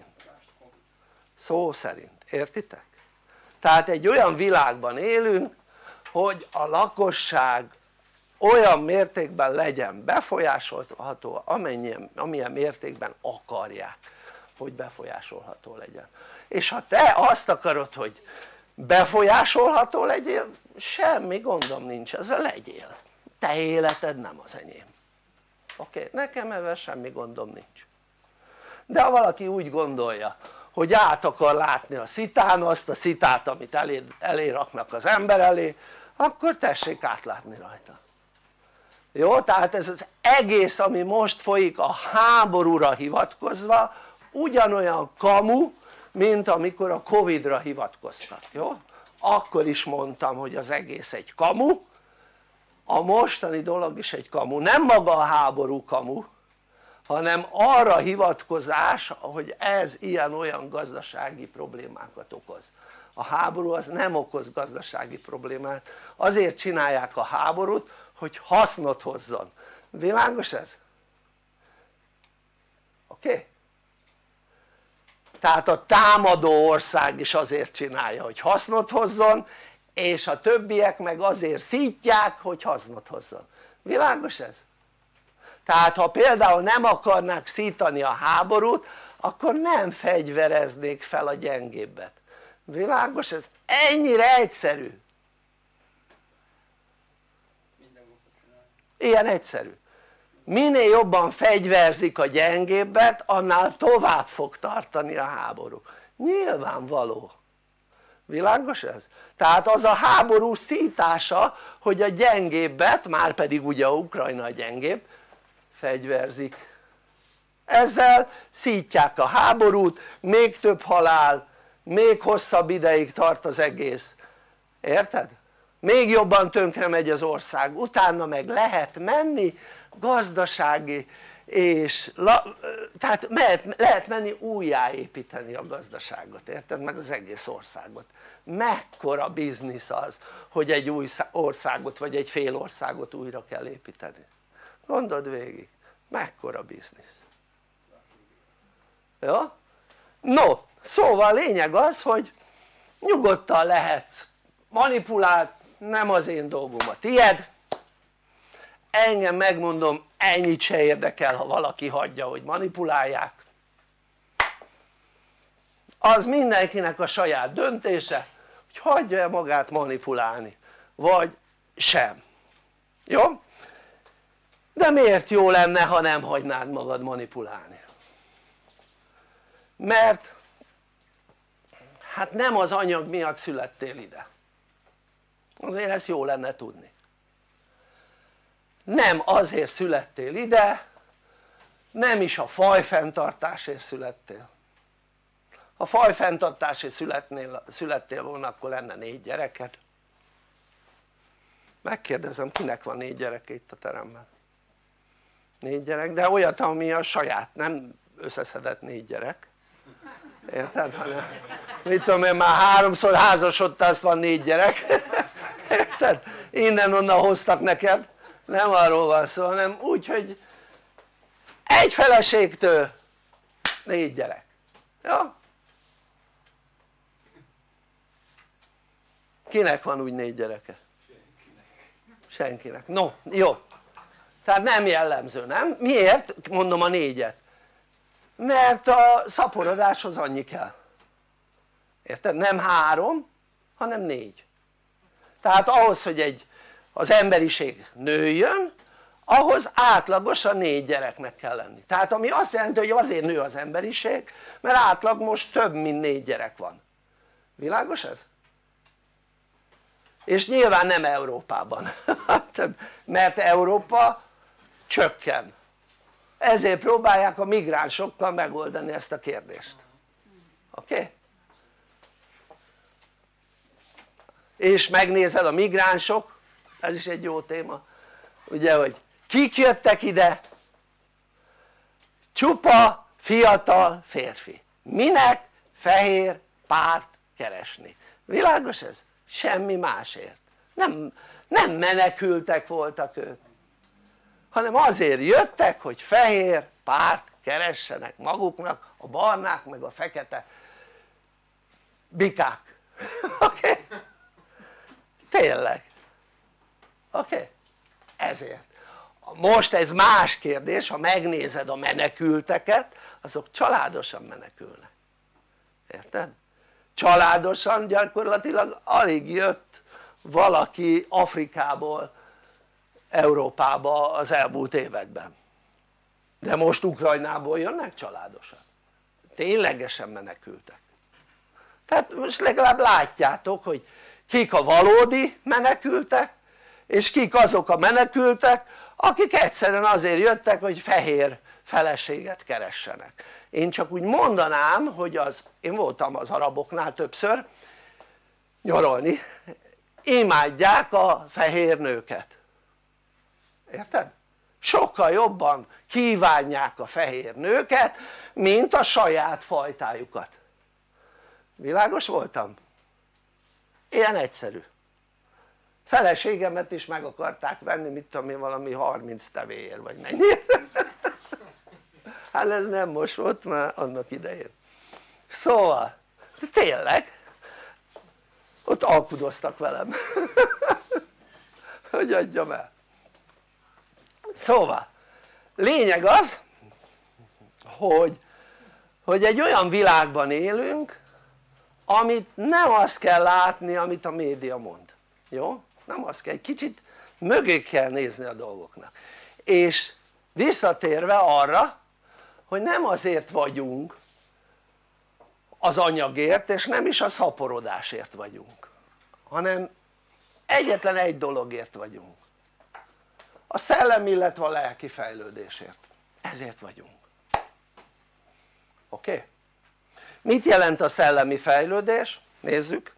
szerint, értitek? Tehát egy olyan világban élünk, hogy a lakosság olyan mértékben legyen befolyásolható, amilyen mértékben akarják, hogy befolyásolható legyen. És ha te azt akarod, hogy befolyásolható legyél, semmi gondom nincs, ezzel legyél. Te életed nem az enyém. Oké? Nekem ezzel semmi gondom nincs. De ha valaki úgy gondolja, hogy át akar látni a szitán azt a szitát, amit elé raknak az ember elé, akkor tessék átlátni rajta. Jó? Tehát ez az egész, ami most folyik a háborúra hivatkozva, ugyanolyan kamu, mint amikor a Covid-ra hivatkoztak, jó? Akkor is mondtam, hogy az egész egy kamu, a mostani dolog is egy kamu, nem maga a háború kamu, hanem arra hivatkozás, hogy ez ilyen-olyan gazdasági problémákat okoz. A háború az nem okoz gazdasági problémát, azért csinálják a háborút, hogy hasznot hozzon. Világos ez? Oké? Tehát a támadó ország is azért csinálja, hogy hasznot hozzon, és a többiek meg azért szítják, hogy hasznot hozzon. Világos ez? Tehát ha például nem akarnák szítani a háborút, akkor nem fegyvereznék fel a gyengébbet. Világos ez? Ennyire egyszerű. Ilyen egyszerű. Minél jobban fegyverzik a gyengébbet, annál tovább fog tartani a háború. Nyilvánvaló. Világos ez? Tehát az a háború szítása, hogy a gyengébbet, már pedig ugye a Ukrajna a gyengébb, fegyverzik. Ezzel szítják a háborút, még több halál, még hosszabb ideig tart az egész. Érted? Még jobban tönkre megy az ország, utána meg lehet menni gazdasági és tehát lehet menni újjáépíteni a gazdaságot, érted? Meg az egész országot. Mekkora biznisz az, hogy egy új országot vagy egy fél országot újra kell építeni? Gondold végig, mekkora biznisz. Jó? No, szóval a lényeg az, hogy nyugodtan lehetsz manipulált, nem az én dolgom, a tied. Engem, megmondom, ennyit se érdekel, ha valaki hagyja, hogy manipulálják. Az mindenkinek a saját döntése, hogy hagyja magát manipulálni, vagy sem. Jó? De miért jó lenne, ha nem hagynád magad manipulálni? Mert hát nem az anyag miatt születtél ide. Azért ezt jó lenne tudni. Nem azért születtél ide, nem is a fajfenntartásért születtél. Ha fajfenntartásért születtél volna, akkor lenne 4 gyereked. Megkérdezem, kinek van 4 gyereke itt a teremben? 4 gyerek, de olyat, ami a saját, nem összeszedett 4 gyerek. Érted? Mit tudom én, már 3-szor házasodtál, azt van 4 gyerek. Érted? Innen-onnan hoztak neked. Nem arról van szó, hanem úgy, hogy egy feleségtől 4 gyerek, ja? Kinek van úgy 4 gyereke? Senkinek. No, jó, tehát nem jellemző, nem? Miért mondom a 4-et? Mert a szaporodáshoz annyi kell, érted? Nem 3 hanem 4. Tehát ahhoz hogy az emberiség nőjön, ahhoz átlagosan 4 gyereknek kell lenni. Tehát ami azt jelenti, hogy azért nő az emberiség, mert átlag most több mint 4 gyerek van. Világos ez? És nyilván nem Európában mert Európa csökken, ezért próbálják a migránsokkal megoldani ezt a kérdést, oké? És megnézed a migránsok, ez is egy jó téma, ugye, hogy kik jöttek ide? Csupa fiatal férfi. Minek fehér párt keresni? Világos ez? Semmi másért. Nem menekültek voltak ők, hanem azért jöttek, hogy fehér párt keressenek maguknak, a barnák meg a fekete bikák. Oké? Okay? Tényleg. Oké? Okay? Ezért. Most ez más kérdés, ha megnézed a menekülteket, azok családosan menekülnek, érted? Családosan gyakorlatilag alig jött valaki Afrikából Európába az elmúlt években, de most Ukrajnából jönnek családosan, ténylegesen menekültek. Tehát most legalább látjátok, hogy kik a valódi menekültek és kik azok a menekültek akik egyszerűen azért jöttek hogy fehér feleséget keressenek. Én csak úgy mondanám, hogy én voltam az araboknál többször nyaralni, imádják a fehér nőket, érted? Sokkal jobban kívánják a fehér nőket mint a saját fajtájukat. Világos voltam? Ilyen egyszerű. Feleségemet is meg akarták venni, mit tudom én, valami 30 tevéért vagy mennyi. Hát ez nem most volt már annak idején. Szóval, de tényleg ott alkudoztak velem hogy adjam el. Szóval lényeg az hogy egy olyan világban élünk amit nem azt kell látni amit a média mond, jó? Nem azt kell, egy kicsit mögé kell nézni a dolgoknak. És visszatérve arra hogy nem azért vagyunk az anyagért és nem is a szaporodásért vagyunk, hanem egyetlen egy dologért vagyunk, a szellemi illetve a lelki fejlődésért, ezért vagyunk, oké? Okay? Mit jelent a szellemi fejlődés? Nézzük.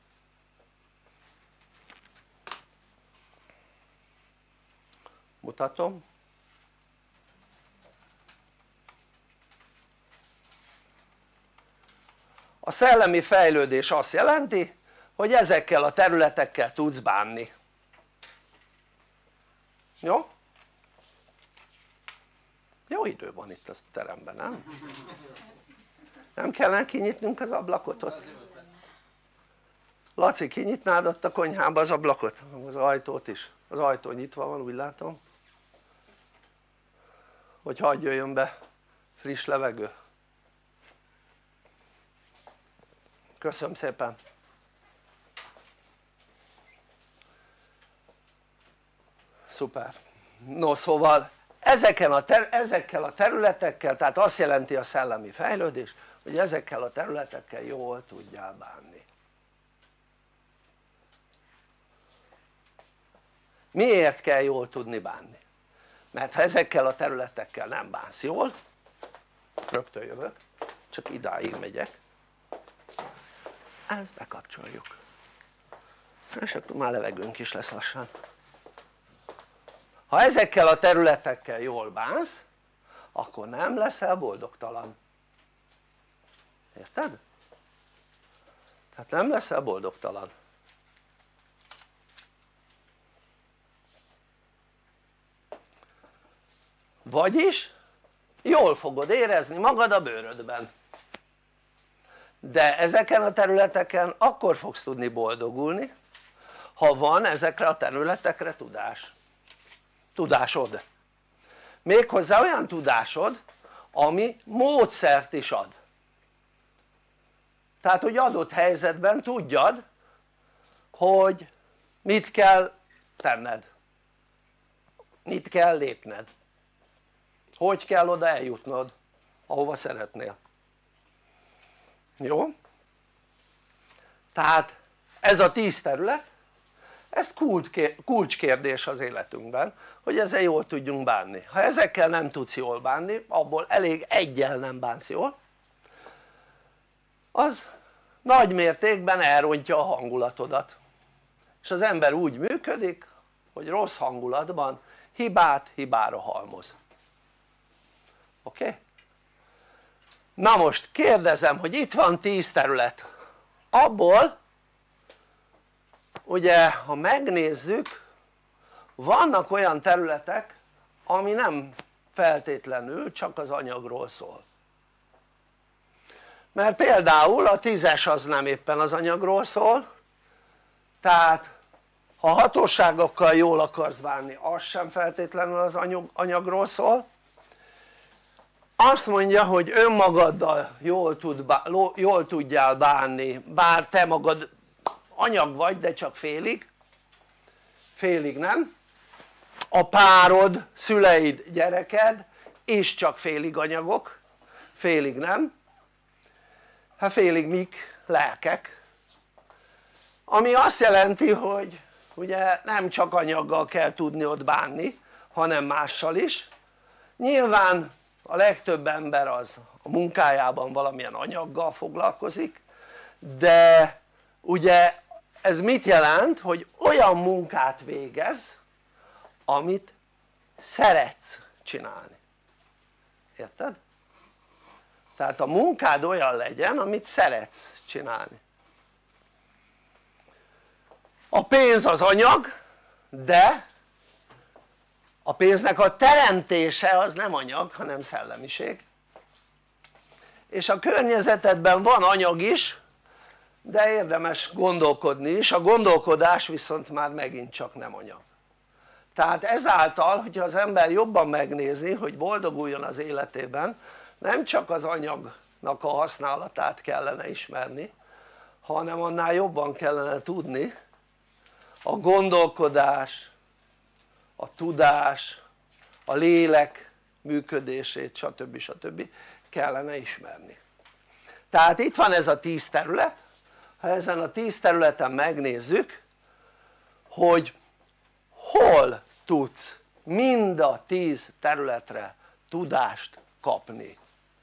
Mutatom. A szellemi fejlődés azt jelenti hogy ezekkel a területekkel tudsz bánni, jó? Jó idő van itt a teremben, nem? Nem kellene kinyitnunk az ablakot ott? Laci, kinyitnád ott a konyhába az ablakot? Az ajtót is, az ajtó nyitva van, úgy látom, hogy hadd jöjjön be friss levegő. Köszönöm szépen. Szuper. No, szóval ezekkel a területekkel, tehát azt jelenti a szellemi fejlődés hogy ezekkel a területekkel jól tudjál bánni. Miért kell jól tudni bánni? Mert ha ezekkel a területekkel nem bánsz jól, rögtön jövök, csak idáig megyek, ezt bekapcsoljuk és akkor már levegőnk is lesz lassan. Ha ezekkel a területekkel jól bánsz akkor nem leszel boldogtalan, érted? Tehát nem leszel boldogtalan. Vagyis jól fogod érezni magad a bőrödben, de ezeken a területeken akkor fogsz tudni boldogulni ha van ezekre a területekre tudásod, méghozzá olyan tudásod ami módszert is ad, tehát hogy adott helyzetben tudjad hogy mit kell tenned, mit kell lépned, hogy kell oda eljutnod ahova szeretnél. Jó? Tehát ez a 10 terület, ez kulcskérdés az életünkben, hogy ezzel jól tudjunk bánni. Ha ezekkel nem tudsz jól bánni, abból elég egyel nem bánsz jól, az nagy mértékben elrontja a hangulatodat, és az ember úgy működik hogy rossz hangulatban hibát hibára halmoz. Oké? Na most kérdezem hogy itt van 10 terület, abból ugye ha megnézzük vannak olyan területek ami nem feltétlenül csak az anyagról szól, mert például a 10-es az nem éppen az anyagról szól, tehát ha hatóságokkal jól akarsz bánni az sem feltétlenül az anyagról szól. Azt mondja hogy önmagaddal jól tudjál bánni bár te magad anyag vagy de csak félig nem, a párod, szüleid, gyereked és csak félig anyagok, félig nem, hát félig mik? Lelkek, ami azt jelenti hogy ugye nem csak anyaggal kell tudni ott bánni hanem mással is. Nyilván a legtöbb ember az a munkájában valamilyen anyaggal foglalkozik, de ugye ez mit jelent? Hogy olyan munkát végez amit szeretsz csinálni, érted? Tehát a munkád olyan legyen amit szeretsz csinálni. A pénz az anyag, de a pénznek a teremtése az nem anyag hanem szellemiség, és a környezetedben van anyag is de érdemes gondolkodni is, a gondolkodás viszont már megint csak nem anyag. Tehát ezáltal hogyha az ember jobban megnézi hogy boldoguljon az életében nem csak az anyagnak a használatát kellene ismerni hanem annál jobban kellene tudni a gondolkodás, a tudás, a lélek működését stb. Kellene ismerni. Tehát itt van ez a 10 terület, ha ezen a 10 területen megnézzük hogy hol tudsz mind a 10 területre tudást kapni,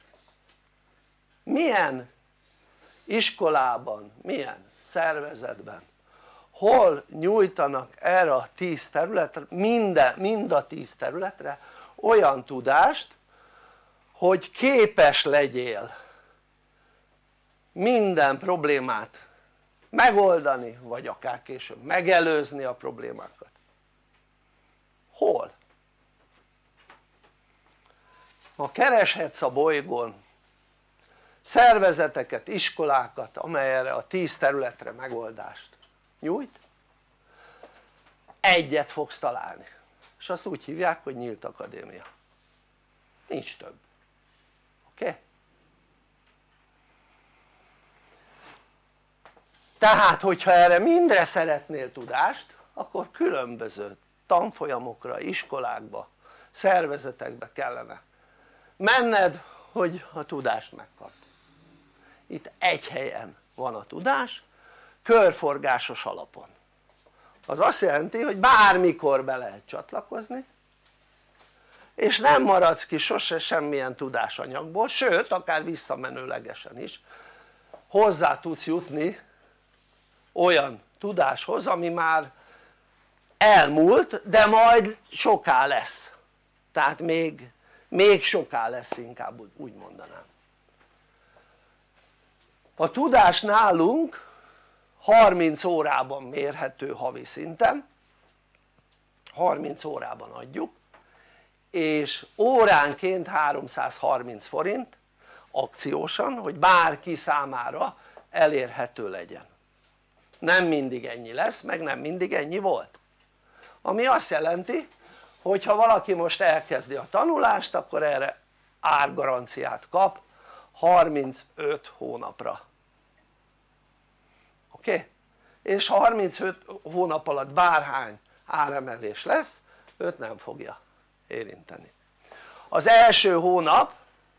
milyen iskolában, milyen szervezetben, hol nyújtanak erre a 10 területre, mind a 10 területre olyan tudást hogy képes legyél minden problémát megoldani vagy akár később megelőzni a problémákat. Hol? Ha kereshetsz a bolygón szervezeteket, iskolákat amely erre a 10 területre megoldást nyújt, egyet fogsz találni és azt úgy hívják hogy nyílt akadémia, nincs több. Oké? Tehát hogyha erre mindre szeretnél tudást akkor különböző tanfolyamokra, iskolákba, szervezetekbe kellene menned hogy a tudást megkapd. Itt egy helyen van a tudás körforgásos alapon, az azt jelenti hogy bármikor be lehet csatlakozni és nem maradsz ki sose semmilyen tudásanyagból, sőt akár visszamenőlegesen is hozzá tudsz jutni olyan tudáshoz ami már elmúlt de majd soká lesz, tehát még soká lesz, inkább úgy mondanám. A tudás nálunk 30 órában mérhető havi szinten, 30 órában adjuk és óránként 330 forint akciósan, hogy bárki számára elérhető legyen. Nem mindig ennyi lesz, meg nem mindig ennyi volt, ami azt jelenti, hogy ha valaki most elkezdi a tanulást, akkor erre árgaranciát kap 35 hónapra, oké? És ha 35 hónap alatt bárhány áremelés lesz, őt nem fogja érinteni. Az első hónap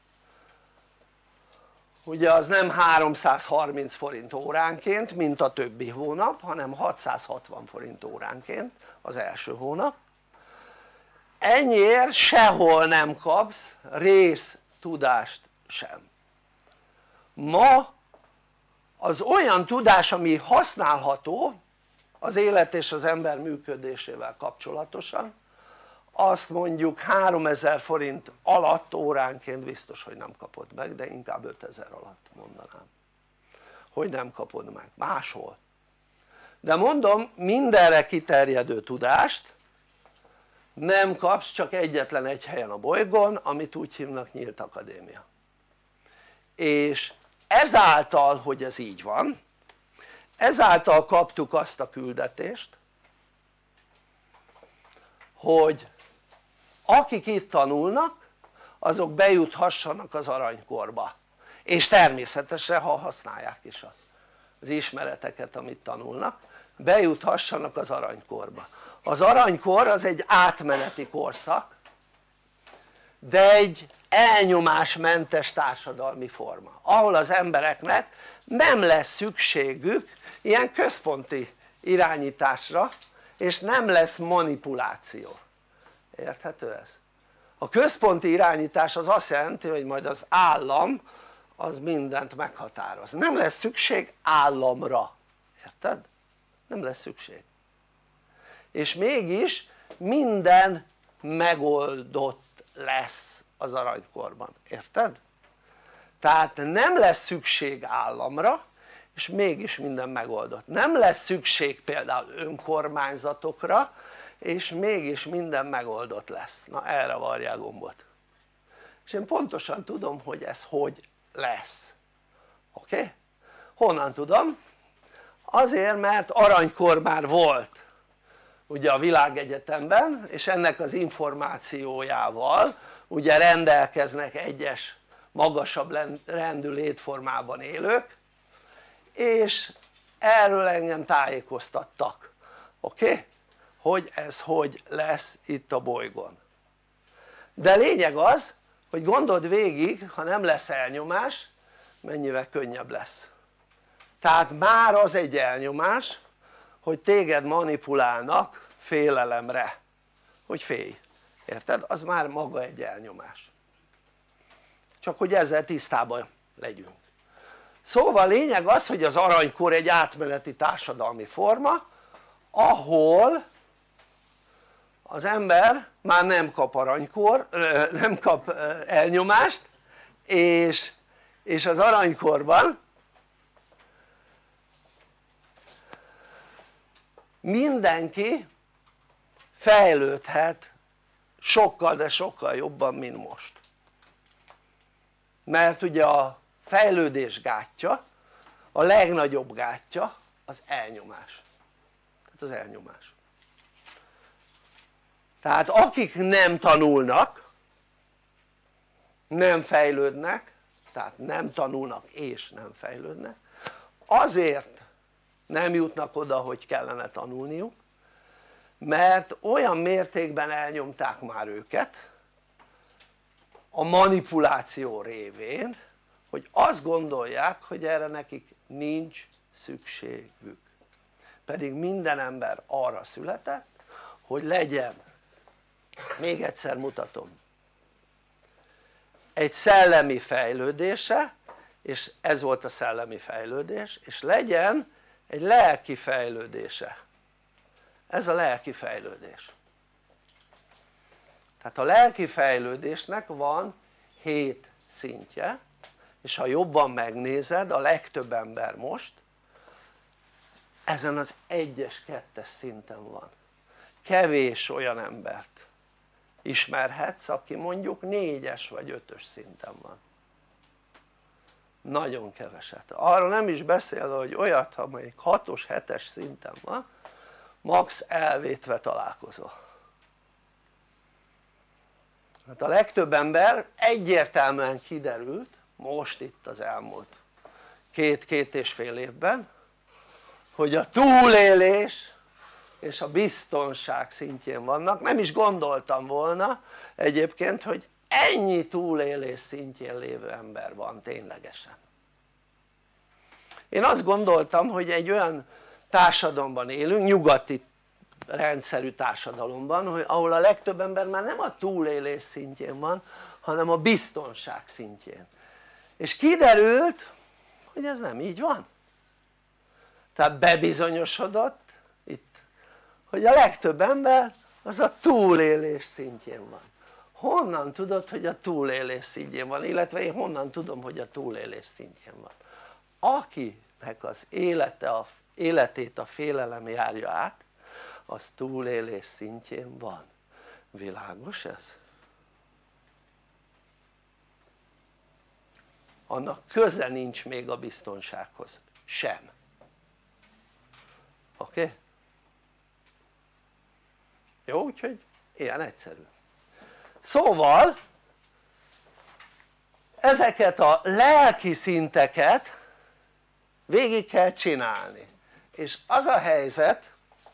ugye az nem 330 forint óránként, mint a többi hónap, hanem 660 forint óránként az első hónap. Ennyiért sehol nem kapsz résztudást sem. Ma az olyan tudás, ami használható az élet és az ember működésével kapcsolatosan, azt mondjuk 3000 forint alatt óránként biztos, hogy nem kapod meg, de inkább 5000 alatt mondanám, hogy nem kapod meg máshol. De mondom, mindenre kiterjedő tudást nem kapsz csak egyetlen egy helyen a bolygón, amit úgy hívnak Nyílt Akadémia. És ezáltal, hogy ez így van, ezáltal kaptuk azt a küldetést, hogy akik itt tanulnak, azok bejuthassanak az aranykorba, és természetesen ha használják is az ismereteket, amit tanulnak, bejuthassanak az aranykorba. Az aranykor az egy átmeneti korszak, de egy elnyomásmentes társadalmi forma, ahol az embereknek nem lesz szükségük ilyen központi irányításra, és nem lesz manipuláció. Érthető ez? A központi irányítás az azt jelenti, hogy majd az állam az mindent meghatároz. Nem lesz szükség államra, érted? Nem lesz szükség. És mégis minden megoldott lesz az aranykorban, érted? Tehát nem lesz szükség államra, és mégis minden megoldott. Nem lesz szükség például önkormányzatokra, és mégis minden megoldott lesz. Na erre varják gombot. És én pontosan tudom, hogy ez hogy lesz. Oké? Honnan tudom? Azért, mert aranykor már volt ugye a világegyetemben, és ennek az információjával ugye rendelkeznek egyes magasabb rendű létformában élők, és erről engem tájékoztattak, oké? Hogy ez hogy lesz itt a bolygón. De lényeg az, hogy gondold végig, ha nem lesz elnyomás, mennyivel könnyebb lesz. Tehát már az egy elnyomás, hogy téged manipulálnak félelemre, hogy félj, érted? Az már maga egy elnyomás. Csak hogy ezzel tisztában legyünk. Szóval lényeg az, hogy az aranykor egy átmeneti társadalmi forma, ahol az ember már nem kap nem kap elnyomást, és az aranykorban mindenki fejlődhet sokkal, de sokkal jobban, mint most. Mert ugye a fejlődés gátja, a legnagyobb gátja az elnyomás. Tehát az elnyomás. Tehát akik nem tanulnak, nem fejlődnek, tehát nem tanulnak és nem fejlődnek, azért nem jutnak oda, hogy kellene tanulniuk, mert olyan mértékben elnyomták már őket a manipuláció révén, hogy azt gondolják, hogy erre nekik nincs szükségük. Pedig minden ember arra született, hogy legyen, még egyszer mutatom, egy szellemi fejlődése, és ez volt a szellemi fejlődés, és legyen egy lelki fejlődése. Ez a lelki fejlődés. Tehát a lelki fejlődésnek van 7 szintje, és ha jobban megnézed, a legtöbb ember most ezen az 1-es, 2-es szinten van. Kevés olyan embert ismerhetsz, aki mondjuk 4-es vagy 5-ös szinten van? Nagyon keveset. Arra nem is beszélve, hogy olyat, ha még 6-os, 7-es szinten van, max elvétve találkozol. Hát a legtöbb ember, egyértelműen kiderült most itt az elmúlt 2-2,5 évben, hogy a túlélés és a biztonság szintjén vannak. Nem is gondoltam volna egyébként, hogy ennyi túlélés szintjén lévő ember van ténylegesen. Én azt gondoltam, hogy egy olyan társadalomban élünk, nyugati rendszerű társadalomban, ahol a legtöbb ember már nem a túlélés szintjén van, hanem a biztonság szintjén. És kiderült, hogy ez nem így van. Tehát bebizonyosodott itt, hogy a legtöbb ember az a túlélés szintjén van. Honnan tudod, hogy a túlélés szintjén van? Illetve én honnan tudom, hogy a túlélés szintjén van? Akinek az életét a félelem járja át, az túlélés szintjén van. Világos ez? Annak köze nincs még a biztonsághoz sem. Oké? Okay? Jó, úgyhogy ilyen egyszerű. Szóval ezeket a lelki szinteket végig kell csinálni, és az a helyzet,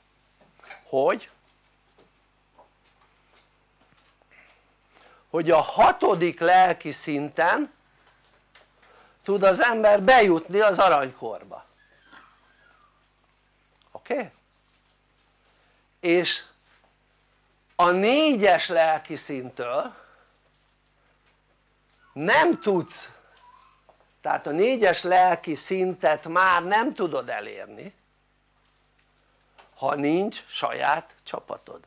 hogy a 6. lelki szinten tud az ember bejutni az aranykorba. Oké? Okay? És a 4-es lelki szinttől nem tudsz, tehát a 4-es lelki szintet már nem tudod elérni, ha nincs saját csapatod.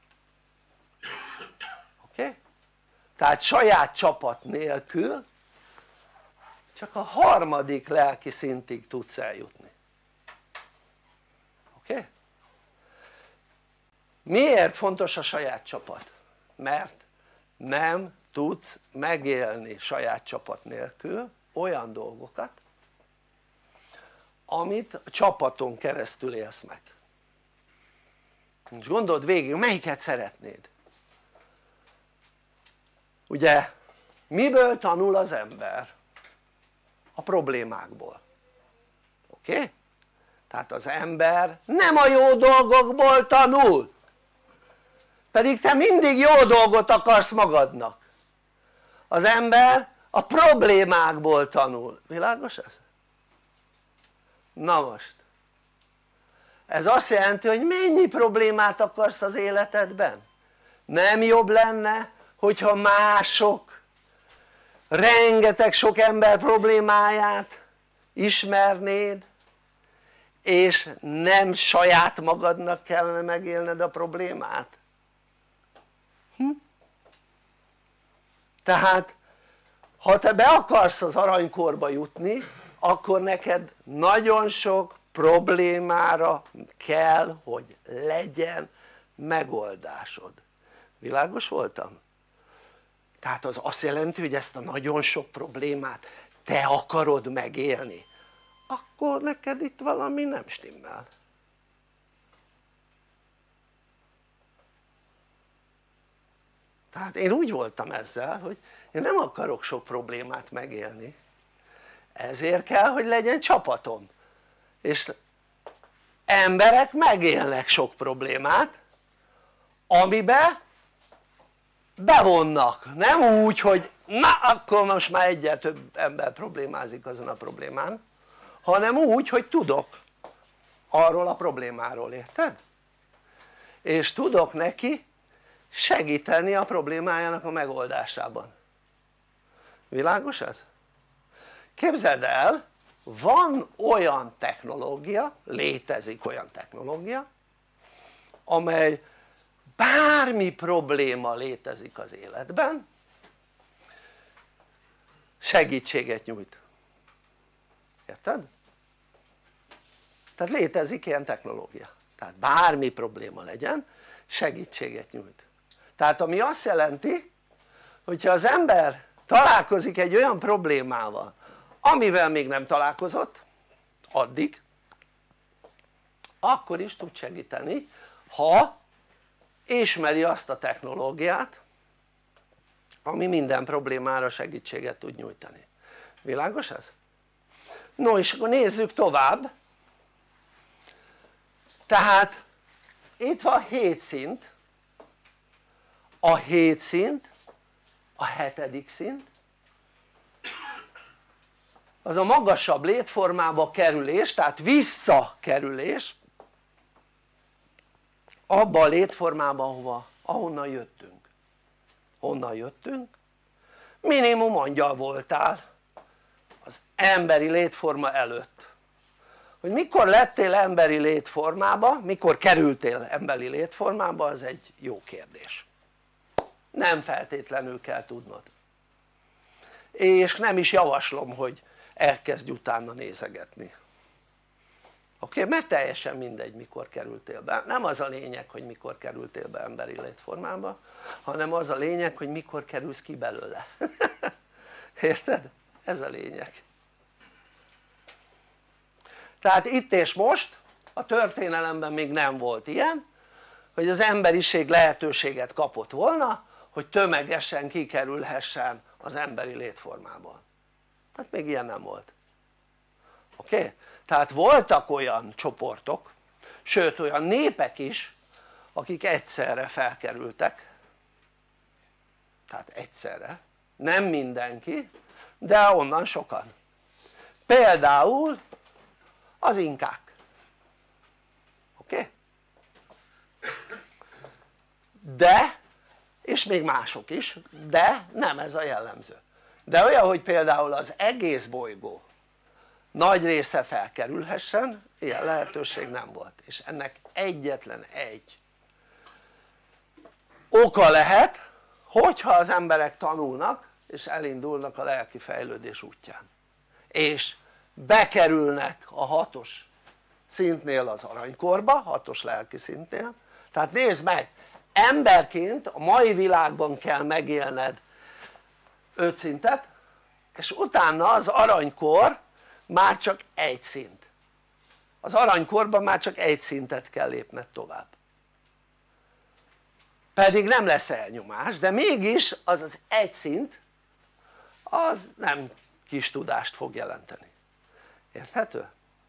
Oké? Okay? Tehát saját csapat nélkül csak a 3. lelki szintig tudsz eljutni. Oké? Okay? Miért fontos a saját csapat? Mert nem tudsz megélni saját csapat nélkül olyan dolgokat, amit a csapaton keresztül élsz meg. És gondold végig, melyiket szeretnéd? Ugye miből tanul az ember? A problémákból. Oké? Okay? Tehát az ember nem a jó dolgokból tanul, pedig te mindig jó dolgot akarsz magadnak. Az ember a problémákból tanul. Világos ez? Na most ez azt jelenti, hogy mennyi problémát akarsz az életedben? Nem jobb lenne, hogyha mások, rengeteg sok ember problémáját ismernéd, és nem saját magadnak kellene megélned a problémát? Tehát ha te be akarsz az aranykorba jutni, akkor neked nagyon sok problémára kell, hogy legyen megoldásod. Világos voltam? Tehát az azt jelenti, hogy ezt a nagyon sok problémát te akarod megélni, akkor neked itt valami nem stimmel. Tehát én úgy voltam ezzel, hogy én nem akarok sok problémát megélni, ezért kell, hogy legyen csapatom, és emberek megélnek sok problémát, amiben bevonnak, nem úgy, hogy na akkor most már egyel több ember problémázik azon a problémán, hanem úgy, hogy tudok arról a problémáról, érted? És tudok neki segíteni a problémájának a megoldásában. Világos ez? Képzeld el, van olyan technológia, létezik olyan technológia, amely bármi probléma létezik az életben, segítséget nyújt. Érted? Tehát létezik ilyen technológia. Tehát bármi probléma legyen, segítséget nyújt. Tehát ami azt jelenti, hogyha az ember találkozik egy olyan problémával amivel még nem találkozott addig, akkor is tud segíteni, ha ismeri azt a technológiát ami minden problémára segítséget tud nyújtani. Világos ez? No és akkor nézzük tovább. Tehát itt van 7 szint, a 7 szint, a 7. szint az a magasabb létformába kerülés, tehát visszakerülés abba a létformába ahonnan jöttünk. Honnan jöttünk? Minimum angyal voltál az emberi létforma előtt. Hogy mikor lettél emberi létformába, mikor kerültél emberi létformába, az egy jó kérdés. Nem feltétlenül kell tudnod. És nem is javaslom, hogy elkezdj utána nézegetni. Oké? Mert teljesen mindegy mikor kerültél be. Nem az a lényeg hogy mikor kerültél be emberi létformába, hanem az a lényeg hogy mikor kerülsz ki belőle. Érted? Ez a lényeg. Tehát itt és most a történelemben még nem volt ilyen, hogy az emberiség lehetőséget kapott volna hogy tömegesen kikerülhessen az emberi létformából. Tehát még ilyen nem volt. Oké? Tehát voltak olyan csoportok, sőt olyan népek is akik egyszerre felkerültek, tehát egyszerre, nem mindenki de onnan sokan. Például az inkák. Oké? De és még mások is, de nem ez a jellemző. De olyan hogy például az egész bolygó nagy része felkerülhessen, ilyen lehetőség nem volt, és ennek egyetlen egy oka lehet hogyha az emberek tanulnak és elindulnak a lelki fejlődés útján és bekerülnek a 6-os szintnél az aranykorba, 6-os lelki szintnél. Tehát nézd meg, emberként a mai világban kell megélned 5 szintet és utána az aranykor már csak egy szint. Az aranykorban már csak egy szintet kell lépned tovább, pedig nem lesz elnyomás, de mégis az az egy szint az nem kis tudást fog jelenteni. Érthető?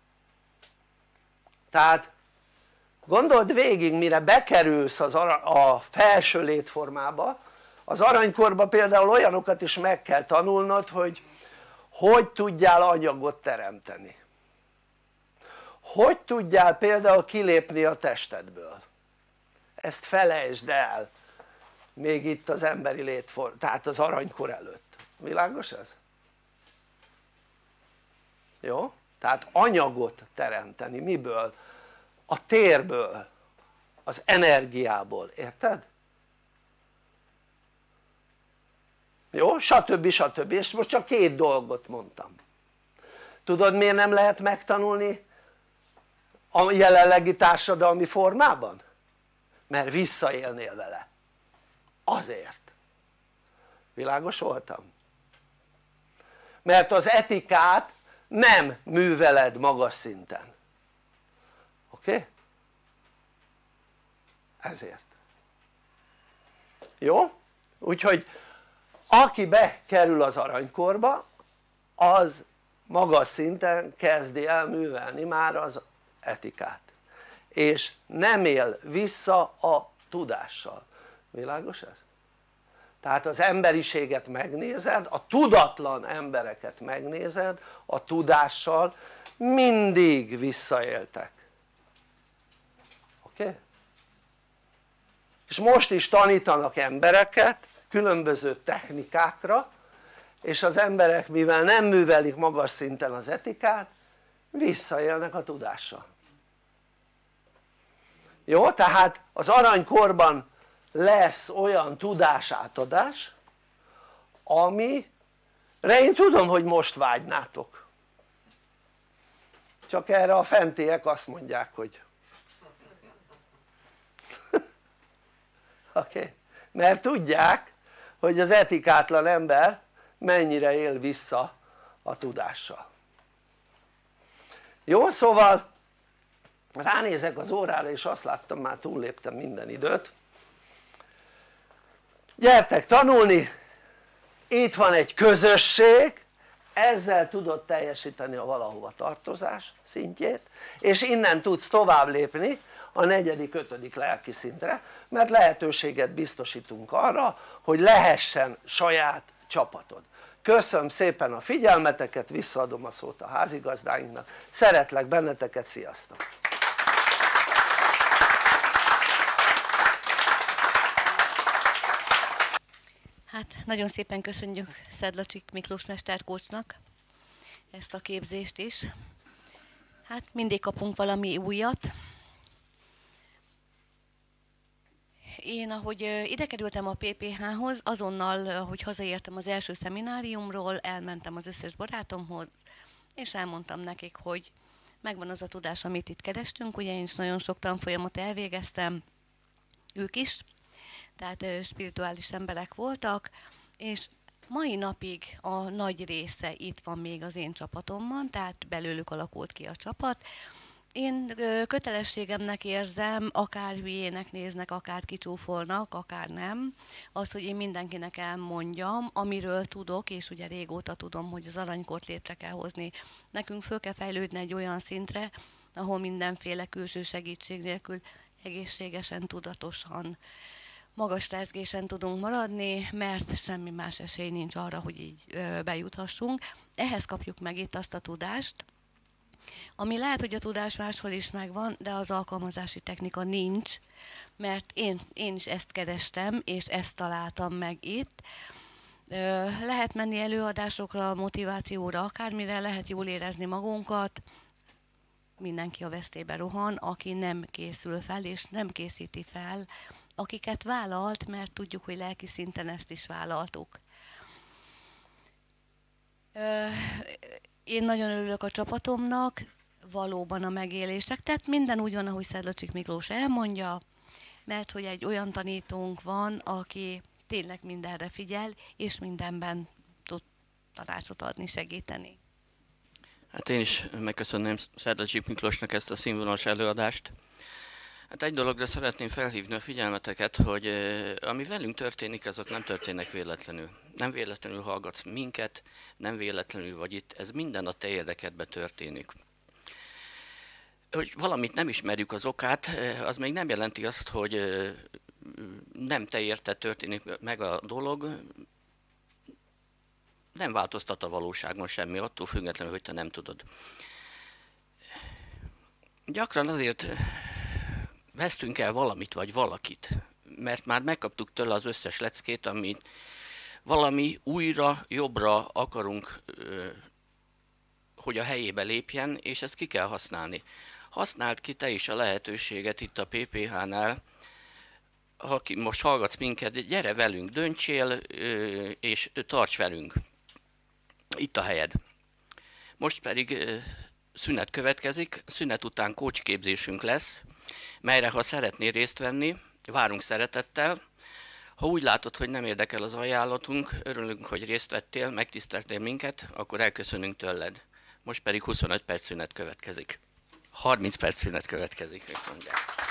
Tehát gondold végig mire bekerülsz a felső létformába, az aranykorban például olyanokat is meg kell tanulnod hogy tudjál anyagot teremteni, hogy tudjál például kilépni a testedből. Ezt felejtsd el még itt az emberi létforma, tehát az aranykor előtt. Világos ez? Jó? Tehát anyagot teremteni, miből? A térből, az energiából, érted? Jó? Stb. Stb. És most csak 2 dolgot mondtam. Tudod miért nem lehet megtanulni a jelenlegi társadalmi formában? Mert visszaélnél vele. Azért. Világos voltam? Mert az etikát nem műveled magas szinten. Oké? Ezért. Jó? Úgyhogy aki bekerül az aranykorba az magas szinten kezdi el művelni már az etikát és nem él vissza a tudással. Világos ez? Tehát az emberiséget megnézed, a tudatlan embereket megnézed, a tudással mindig visszaéltek. Oké? És most is tanítanak embereket különböző technikákra és az emberek mivel nem művelik magas szinten az etikát visszaélnek a tudással. Jó? Tehát az aranykorban lesz olyan tudásátadás amire én tudom hogy most vágynátok, csak erre a fentiek azt mondják hogy oké? mert tudják, hogy az etikátlan ember mennyire él vissza a tudással. Jó, szóval ránézek az órára és azt láttam, már túlléptem minden időt. Gyertek tanulni, itt van egy közösség, ezzel tudod teljesíteni a valahova tartozás szintjét, és innen tudsz tovább lépni a 4., 5. lelki szintre, mert lehetőséget biztosítunk arra, hogy lehessen saját csapatod. Köszönöm szépen a figyelmeteket, visszaadom a szót a házigazdáinknak, szeretlek benneteket, sziasztok! Hát nagyon szépen köszönjük Szedlacsik Miklós mesterkócsnak ezt a képzést is. Hát mindig kapunk valami újat. Én, ahogy ide kerültem a PPH-hoz, azonnal, hogy hazaértem az első szemináriumról, elmentem az összes barátomhoz, és elmondtam nekik, hogy megvan az a tudás, amit itt kerestünk. Ugye én is nagyon sok tanfolyamot elvégeztem, ők is, tehát spirituális emberek voltak, és mai napig a nagy része itt van még az én csapatomban, tehát belőlük alakult ki a csapat. Én kötelességemnek érzem, akár hülyének néznek, akár kicsúfolnak, akár nem, az, hogy én mindenkinek elmondjam, amiről tudok, és ugye régóta tudom, hogy az aranykort létre kell hozni. Nekünk föl kell fejlődni egy olyan szintre, ahol mindenféle külső segítség nélkül egészségesen, tudatosan, magas rezgésen tudunk maradni, mert semmi más esély nincs arra, hogy így bejuthassunk. Ehhez kapjuk meg itt azt a tudást, ami lehet, hogy a tudás máshol is megvan, de az alkalmazási technika nincs, mert én is ezt kerestem, és ezt találtam meg itt. Lehet menni előadásokra, motivációra, akármire, lehet jól érezni magunkat, mindenki a vesztébe rohan, aki nem készül fel, és nem készíti fel, akiket vállalt, mert tudjuk, hogy lelki szinten ezt is vállaltuk. Én nagyon örülök a csapatomnak, valóban a megélések, tehát minden úgy van, ahogy Szedlacsik Miklós elmondja, mert hogy egy olyan tanítónk van, aki tényleg mindenre figyel, és mindenben tud tanácsot adni, segíteni. Hát én is megköszönném Szedlacsik Miklósnak ezt a színvonalas előadást. Hát egy dologra szeretném felhívni a figyelmeteket, hogy ami velünk történik, azok nem történnek véletlenül. Nem véletlenül hallgatsz minket, nem véletlenül vagy itt, ez minden a te érdekedben történik. Hogy valamit nem ismerjük az okát, az még nem jelenti azt, hogy nem te érted történik meg a dolog, nem változtat a valóságon semmi, attól függetlenül, hogy te nem tudod. Gyakran azért vesztünk el valamit vagy valakit, mert már megkaptuk tőle az összes leckét, amit valami újra, jobbra akarunk, hogy a helyébe lépjen, és ezt ki kell használni. Használd ki te is a lehetőséget itt a PPH-nál, aki most hallgatsz minket, gyere velünk, döntsél, és tarts velünk. Itt a helyed. Most pedig szünet következik, szünet után coachképzésünk lesz, melyre ha szeretnél részt venni, várunk szeretettel. Ha úgy látod, hogy nem érdekel az ajánlatunk, örülünk, hogy részt vettél, megtiszteltél minket, akkor elköszönünk tőled. Most pedig 25 perc szünet következik. 30 perc szünet következik, mondják.